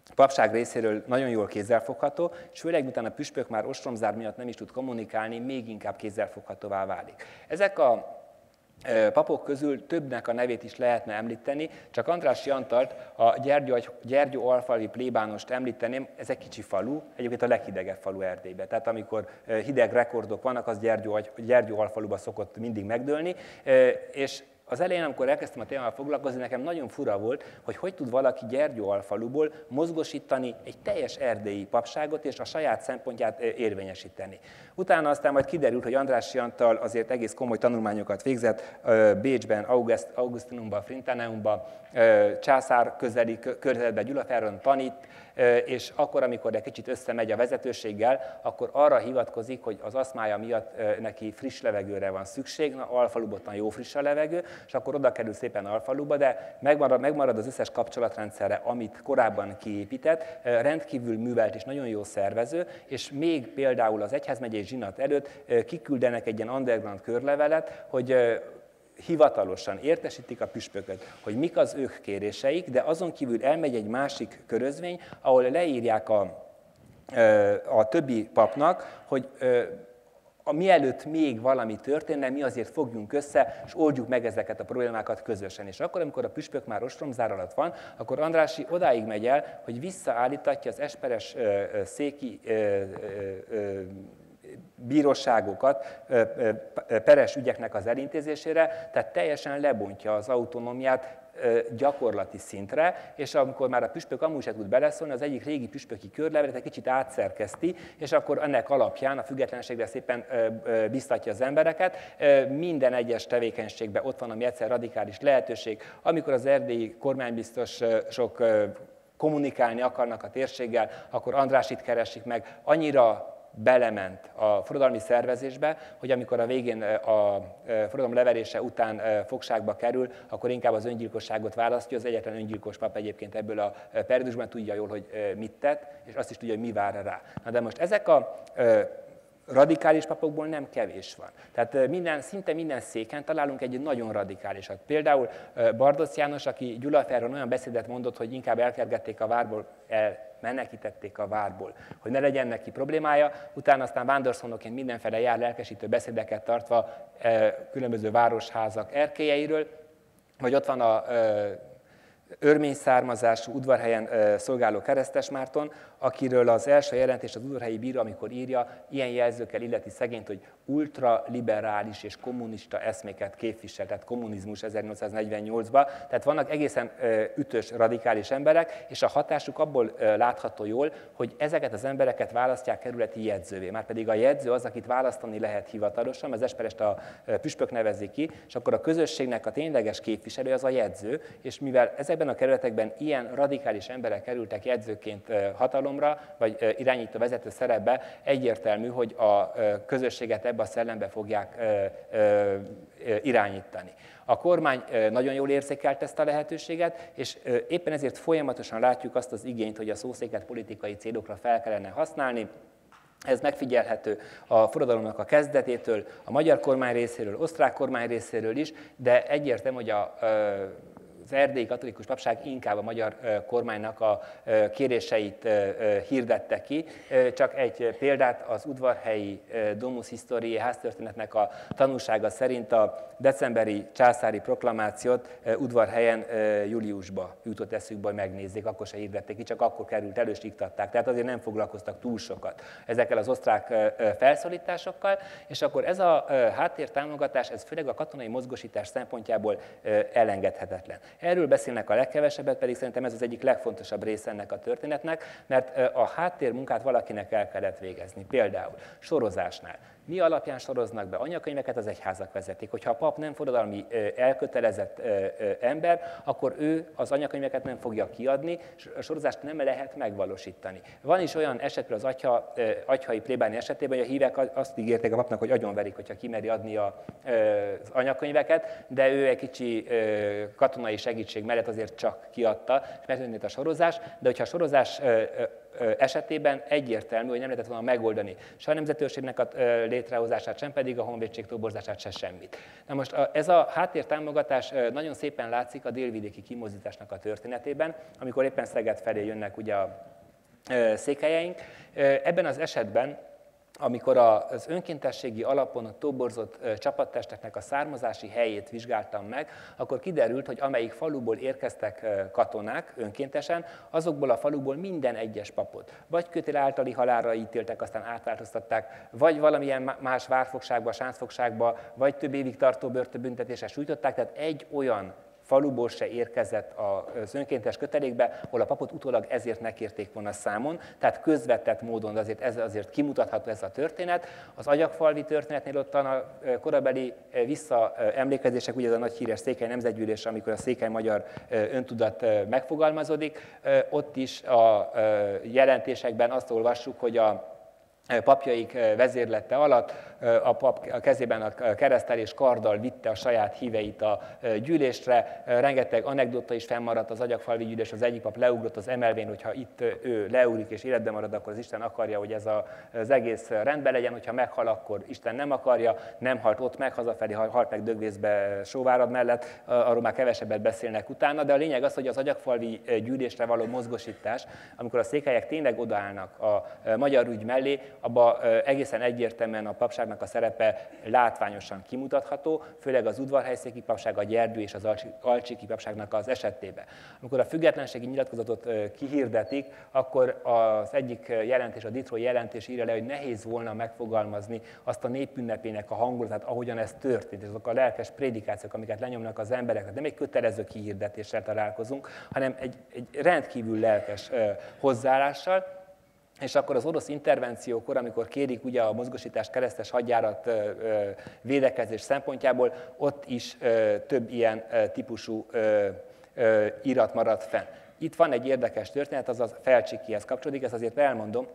papság részéről nagyon jól kézzelfogható, és főleg miután a püspök már ostromzár miatt nem is tud kommunikálni, még inkább kézzelfoghatóvá válik. Ezek a papok közül többnek a nevét is lehetne említeni, csak Andrássy Antalt, a Gyergyó-alfalvi plébánost említeném, ez egy kicsi falu, egyébként a leghidegebb falu Erdélyben. Tehát amikor hideg rekordok vannak, az Gyergyó-alfaluba szokott mindig megdőlni, és az elején, amikor elkezdtem a témával foglalkozni, nekem nagyon fura volt, hogy tud valaki Gyergyó-alfaluból mozgósítani egy teljes erdélyi papságot, és a saját szempontját érvényesíteni. Utána aztán majd kiderült, hogy Andrássy Antal azért egész komoly tanulmányokat végzett Bécsben, Augustinumban, Frintaneumban, császár közeli körzetben, Gyulaferron tanít, és akkor, amikor egy kicsit összemegy a vezetőséggel, akkor arra hivatkozik, hogy az aszmája miatt neki friss levegőre van szükség, Alfaluban jó friss a levegő, és akkor oda kerül szépen Alfaluba, de megmarad az összes kapcsolatrendszere, amit korábban kiépített, rendkívül művelt és nagyon jó szervező, és még például az egyházmegyei zsinat előtt kiküldenek egy ilyen underground körlevelet, hogy hivatalosan értesítik a püspököt, hogy mik az ők kéréseik, de azon kívül elmegy egy másik körözvény, ahol leírják a többi papnak, hogy mielőtt még valami történne, mi azért fogjunk össze, és oldjuk meg ezeket a problémákat közösen. És akkor, amikor a püspök már ostromzár alatt van, akkor Andrássy odáig megy el, hogy visszaállítatja az esperes széki bíróságokat peres ügyeknek az elintézésére, tehát teljesen lebontja az autonómiát gyakorlati szintre, és amikor már a püspök amúgy se tud beleszólni, az egyik régi püspöki körlevelet egy kicsit átszerkeszti, és akkor ennek alapján a függetlenségre szépen biztatja az embereket. Minden egyes tevékenységben ott van, ami egyszer radikális lehetőség, amikor az erdélyi kormánybiztosok kommunikálni akarnak a térséggel, akkor Andrássyt keresik meg, annyira belement a forradalmi szervezésbe, hogy amikor a végén a forradalom leverése után fogságba kerül, akkor inkább az öngyilkosságot választja. Az egyetlen öngyilkos pap egyébként ebből a periódusban tudja jól, hogy mit tett, és azt is tudja, hogy mi vár rá. Na de most ezek a radikális papokból nem kevés van. Tehát szinte minden széken találunk egy nagyon radikálisat. Például Bardoss János, aki Gyulaferron olyan beszédet mondott, hogy inkább elkergették a várból, menekítették a várból, hogy ne legyen neki problémája. Utána aztán vándorszónokként mindenfele jár lelkesítő beszédeket tartva különböző városházak erkélyeiről, vagy ott van a örmény származású udvarhelyen szolgáló Keresztes Márton, akiről az első jelentés az udvarhelyi bíró, amikor írja, ilyen jelzőkkel illeti szegényt, hogy ultraliberális és kommunista eszméket képvisel, tehát kommunizmus 1848-ban. Tehát vannak egészen ütős, radikális emberek, és a hatásuk abból látható jól, hogy ezeket az embereket választják kerületi jegyzővé. Márpedig a jegyző az, akit választani lehet hivatalosan, az esperest a püspök nevezi ki, és akkor a közösségnek a tényleges képviselő az a jegyző, és mivel ezekben a kerületekben ilyen radikális emberek kerültek jegyzőként hatalomra, vagy irányító vezető szerepbe, egyértelmű, hogy a közösséget ebbe a szellembe fogják irányítani. A kormány nagyon jól érzékelt ezt a lehetőséget, és éppen ezért folyamatosan látjuk azt az igényt, hogy a szószéket politikai célokra fel kellene használni. Ez megfigyelhető a forradalomnak a kezdetétől, a magyar kormány részéről, osztrák kormány részéről is, de egyértelmű, hogy az erdélyi katolikus papság inkább a magyar kormánynak a kéréseit hirdette ki. Csak egy példát, az udvarhelyi Domus Historiae háztörténetnek a tanúsága szerint a decemberi császári proklamációt udvarhelyen júliusba jutott eszükbe, hogy megnézzék, akkor se hirdették ki, csak akkor került elő, és iktatták. Tehát azért nem foglalkoztak túl sokat ezekkel az osztrák felszólításokkal, és akkor ez a háttértámogatás, ez főleg a katonai mozgósítás szempontjából elengedhetetlen. Erről beszélnek a legkevesebbet, pedig szerintem ez az egyik legfontosabb része ennek a történetnek, mert a háttérmunkát valakinek el kellett végezni. Például sorozásnál. Mi alapján soroznak be anyakönyveket? Az egyházak vezetik. Hogyha a pap nem forradalmi elkötelezett ember, akkor ő az anyakönyveket nem fogja kiadni, és a sorozást nem lehet megvalósítani. Van is olyan eset, az agyhai plébáni esetében, hogy a hívek azt ígérték a papnak, hogy agyonverik, hogyha kimeri adni az anyakönyveket, de ő egy kicsi katonai segítség mellett azért csak kiadta, és megtörtént a sorozás, de hogyha a sorozás esetében egyértelmű, hogy nem lehetett volna megoldani se a nemzetőrségnek a létrehozását, sem pedig a honvédség toborzását, se semmit. Na most ez a háttértámogatás nagyon szépen látszik a délvidéki kimozdításnak a történetében, amikor éppen Szeged felé jönnek ugye a székhelyeink. Ebben az esetben, amikor az önkéntességi alapon toborzott csapattesteknek a származási helyét vizsgáltam meg, akkor kiderült, hogy amelyik faluból érkeztek katonák önkéntesen, azokból a faluból minden egyes papot vagy kötél általi halálra ítéltek, aztán átváltoztatták, vagy valamilyen más várfogságba, sáncfogságba, vagy több évig tartó börtönbüntetésre sújtották, tehát egy olyan faluból se érkezett az önkéntes kötelékbe, ahol a papot utólag ezért megkérték volna számon, tehát közvetett módon azért kimutatható ez a történet. Az agyagfalvi történetnél ott a korabeli visszaemlékezések, ugye ez a nagy híres székely nemzetgyűlés, amikor a székely magyar öntudat megfogalmazódik, ott is a jelentésekben azt olvassuk, hogy a papjaik vezérlete alatt a pap a kezében a kereszttel és karddal vitte a saját híveit a gyűlésre. Rengeteg anekdota is fennmaradt az agyagfalvi gyűlés, az egyik pap leugrott az emelvén, hogyha itt ő leugrik és életben marad, akkor az Isten akarja, hogy ez az egész rendben legyen, hogyha meghal, akkor Isten nem akarja, nem halt ott meg, hazafelé halt meg Dögvészbe Sóvárad mellett, arról már kevesebbet beszélnek utána, de a lényeg az, hogy az agyagfalvi gyűlésre való mozgósítás, amikor a székelyek tényleg odaállnak a magyar ügy mellé, abban egészen egyértelműen a papságnak a szerepe látványosan kimutatható, főleg az udvarhelyszéki papság, a Gyergyő és az alcsiki papságnak az esetében. Amikor a függetlenségi nyilatkozatot kihirdetik, akkor az egyik jelentés, a Ditrói jelentés írja le, hogy nehéz volna megfogalmazni azt a népünnepének a hangulatát, ahogyan ez történt, és azok a lelkes prédikációk, amiket lenyomnak az emberek, tehát nem egy kötelező kihirdetéssel találkozunk, hanem egy rendkívül lelkes hozzáállással. És akkor az orosz intervenciókor, amikor kérik ugye a mozgósítás keresztes hadjárat védekezés szempontjából, ott is több ilyen típusú irat maradt fenn. Itt van egy érdekes történet, az a Felcsikihez kapcsolódik, ezt azért elmondom,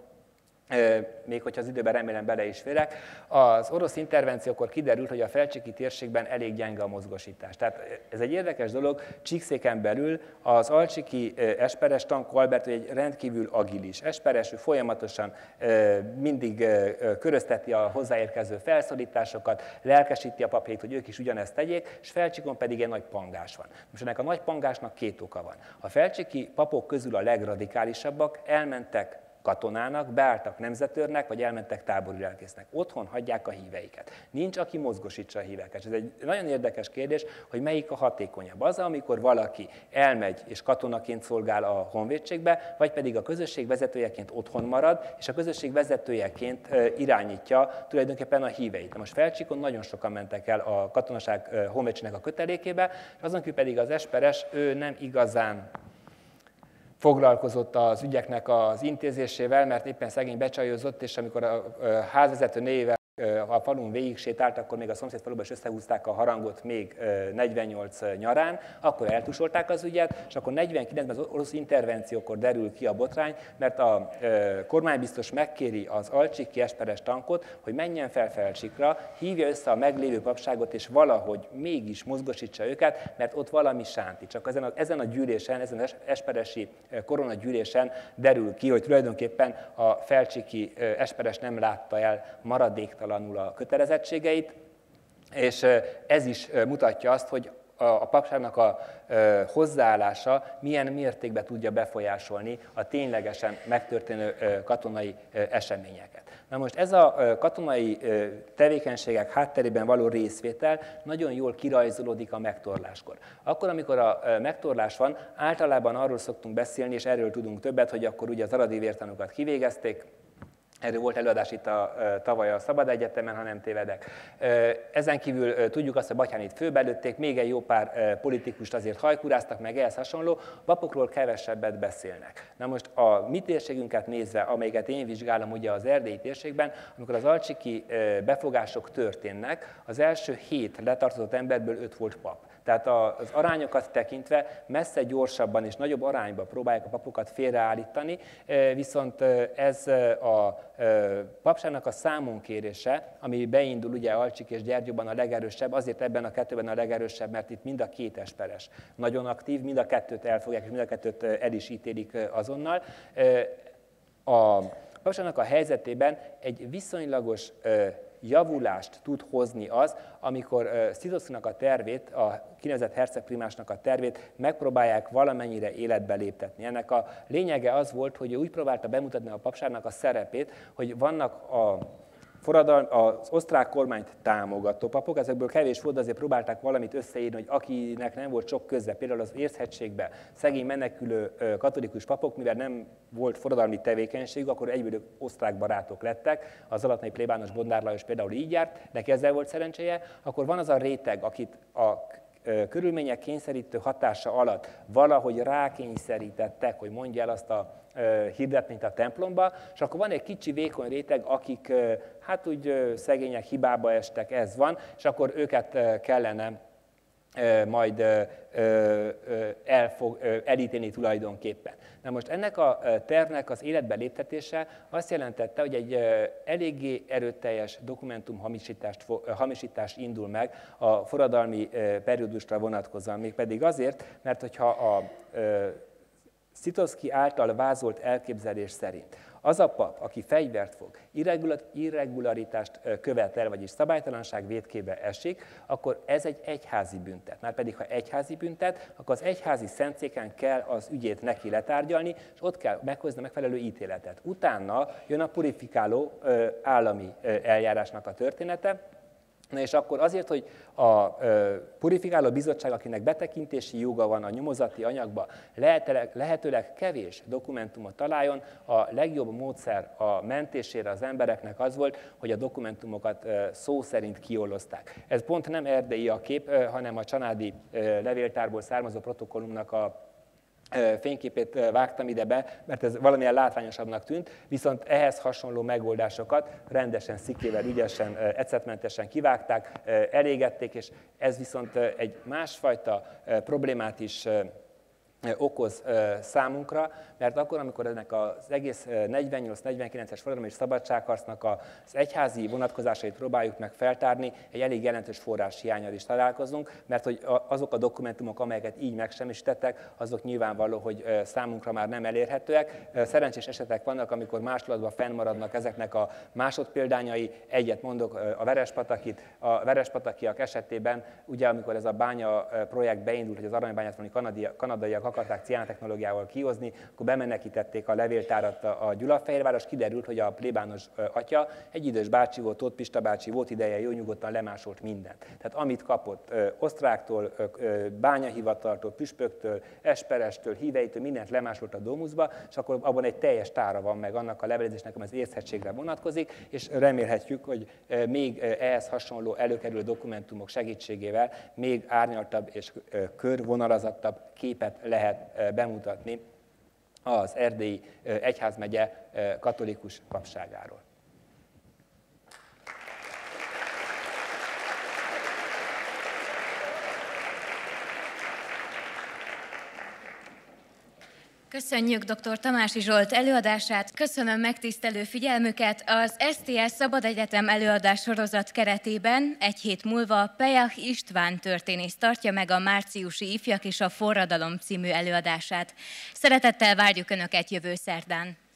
még hogyha az időben remélem bele is férek. Az orosz intervenciókor kiderült, hogy a felcsiki térségben elég gyenge a mozgósítás. Tehát ez egy érdekes dolog, Csíkszéken belül az alcsiki esperes Tankó Albert egy rendkívül agilis esperes, ő folyamatosan mindig körözteti a hozzáérkező felszólításokat, lelkesíti a papjait, hogy ők is ugyanezt tegyék, és Felcsikon pedig egy nagy pangás van. Most ennek a nagy pangásnak két oka van. A felcsiki papok közül a legradikálisabbak elmentek katonának, beálltak nemzetőrnek, vagy elmentek tábori lelkésznek. Otthon hagyják a híveiket. Nincs, aki mozgosítsa a híveket. Ez egy nagyon érdekes kérdés, hogy melyik a hatékonyabb. Az, amikor valaki elmegy és katonaként szolgál a honvédségbe, vagy pedig a közösség vezetőjeként otthon marad, és a közösség vezetőjeként irányítja tulajdonképpen a híveit. Na most Felcsikon nagyon sokan mentek el a katonaság honvédségnek a kötelékébe, és azon kívül pedig az esperes, ő nem igazán foglalkozott az ügyeknek az intézésével, mert éppen szegény becsajozott, és amikor a házvezető névével a falun végig sétált, akkor még a szomszéd faluban is összehúzták a harangot még 48 nyarán, akkor eltusolták az ügyet, és akkor 49-ben az orosz intervenciókor derül ki a botrány, mert a kormánybiztos megkéri az alcsiki esperes Tankot, hogy menjen fel Felcsikra, hívja össze a meglévő papságot, és valahogy mégis mozgosítsa őket, mert ott valami sánti. Csak ezen a gyűlésen, ezen az esperesi koronagyűlésen derül ki, hogy tulajdonképpen a felcsiki esperes nem látta el maradéktalanul a kötelezettségeit, és ez is mutatja azt, hogy a papságnak a hozzáállása milyen mértékben tudja befolyásolni a ténylegesen megtörténő katonai eseményeket. Na most ez a katonai tevékenységek hátterében való részvétel nagyon jól kirajzolódik a megtorláskor. Akkor, amikor a megtorlás van, általában arról szoktunk beszélni, és erről tudunk többet, hogy akkor ugye az aradi vértanúkat kivégezték. Erről volt előadás itt tavaly a Szabad Egyetemen, ha nem tévedek. Ezen kívül tudjuk azt, hogy Batthyánit főbelőtték, még egy jó pár politikust azért hajkuráztak, meg ehhez hasonló, papokról kevesebbet beszélnek. Na most a mi térségünket nézve, amelyiket én vizsgálom ugye az erdélyi térségben, amikor az alcsiki befogások történnek, az első 7 letartóztatott emberből 5 volt pap. Tehát az arányokat tekintve messze gyorsabban és nagyobb arányban próbálják a papokat félreállítani, viszont ez a papságnak a számonkérése, ami beindul ugye Alcsik és Gyergyóban a legerősebb, azért ebben a kettőben a legerősebb, mert itt mind a két esperes nagyon aktív, mind a kettőt elfogják, és mind a kettőt el is ítélik azonnal. A papságnak a helyzetében egy viszonylagos javulást tud hozni az, amikor Sziszroszkinak a tervét, a kinevezett hercegprimásnak a tervét megpróbálják valamennyire életbe léptetni. Ennek a lényege az volt, hogy ő úgy próbálta bemutatni a papságnak a szerepét, hogy vannak az osztrák kormányt támogató papok, ezekből kevés volt, azért próbálták valamit összeírni, hogy akinek nem volt sok köze, például az Érchegységbe szegény menekülő katolikus papok, mivel nem volt forradalmi tevékenység, akkor egyből osztrák barátok lettek, az Zalatnai plébános Bodnár Lajos például így járt, neki ezzel volt szerencséje, akkor van az a réteg, akit a körülmények kényszerítő hatása alatt valahogy rákényszerítettek, hogy mondja el azt a hirdetményt a templomba, és akkor van egy kicsi vékony réteg, akik hát úgy szegények, hibába estek, ez van, és akkor őket kellene majd elítélni tulajdonképpen. Na most ennek a tervnek az életbe léptetése azt jelentette, hogy egy eléggé erőteljes dokumentumhamisítás indul meg a forradalmi periódusra vonatkozóan, mégpedig azért, mert hogyha a Sziszroszki által vázolt elképzelés szerint az a pap, aki fegyvert fog, irregularitást követel, vagyis szabálytalanság vétkébe esik, akkor ez egy egyházi büntet. Márpedig, ha egyházi büntet, akkor az egyházi szentszéken kell az ügyét neki letárgyalni, és ott kell meghozni a megfelelő ítéletet. Utána jön a purifikáló állami eljárásnak a története. Na és akkor azért, hogy a purifikáló bizottság, akinek betekintési joga van a nyomozati anyagba, lehetőleg kevés dokumentumot találjon, a legjobb módszer a mentésére az embereknek az volt, hogy a dokumentumokat szó szerint kiollozták. Ez pont nem erdélyi a kép, hanem a csanádi levéltárból származó protokollumnak a fényképét vágtam ide be, mert ez valamilyen látványosabbnak tűnt, viszont ehhez hasonló megoldásokat rendesen, szikével, ügyesen, ecetmentesen kivágták, elégették, és ez viszont egy másfajta problémát is okoz számunkra, mert akkor, amikor ennek az egész 48-49-es forradalmi és szabadságharcnak az egyházi vonatkozásait próbáljuk meg feltárni, egy elég jelentős forráshiánnyal is találkozunk, mert hogy azok a dokumentumok, amelyeket így megsemmisítettek, azok nyilvánvaló, hogy számunkra már nem elérhetőek. Szerencsés esetek vannak, amikor másolatban fennmaradnak ezeknek a másodpéldányai. Egyet mondok, a Verespatakit. A verespatakiak esetében, ugye amikor ez a bánya projekt beindult, hogy az aranybányát valami kanadaiak akarták ciántechnológiával kihozni, akkor bemenekítették a levéltárat a Gyulafehérváros, kiderült, hogy a plébános atya egy idős bácsi volt, Tóth Pista bácsi volt ideje, jó nyugodtan lemásolt mindent. Tehát amit kapott osztráktól, bányahivataltól, püspöktől, esperestől, híveitől, mindent lemásolt a domuszba, és akkor abban egy teljes tára van meg annak a levelezésnek, ami az Érchegységre vonatkozik, és remélhetjük, hogy még ehhez hasonló előkerülő dokumentumok segítségével még árnyaltabb és körvonalazottabb képet lehet bemutatni az erdélyi egyházmegye katolikus papságáról. Köszönjük dr. Tamási Zsolt előadását, köszönöm megtisztelő figyelmüket. Az STS Szabad Egyetem előadás sorozat keretében egy hét múlva Pejach István történész tartja meg a márciusi Ifjak és a forradalom című előadását. Szeretettel várjuk Önöket jövő szerdán.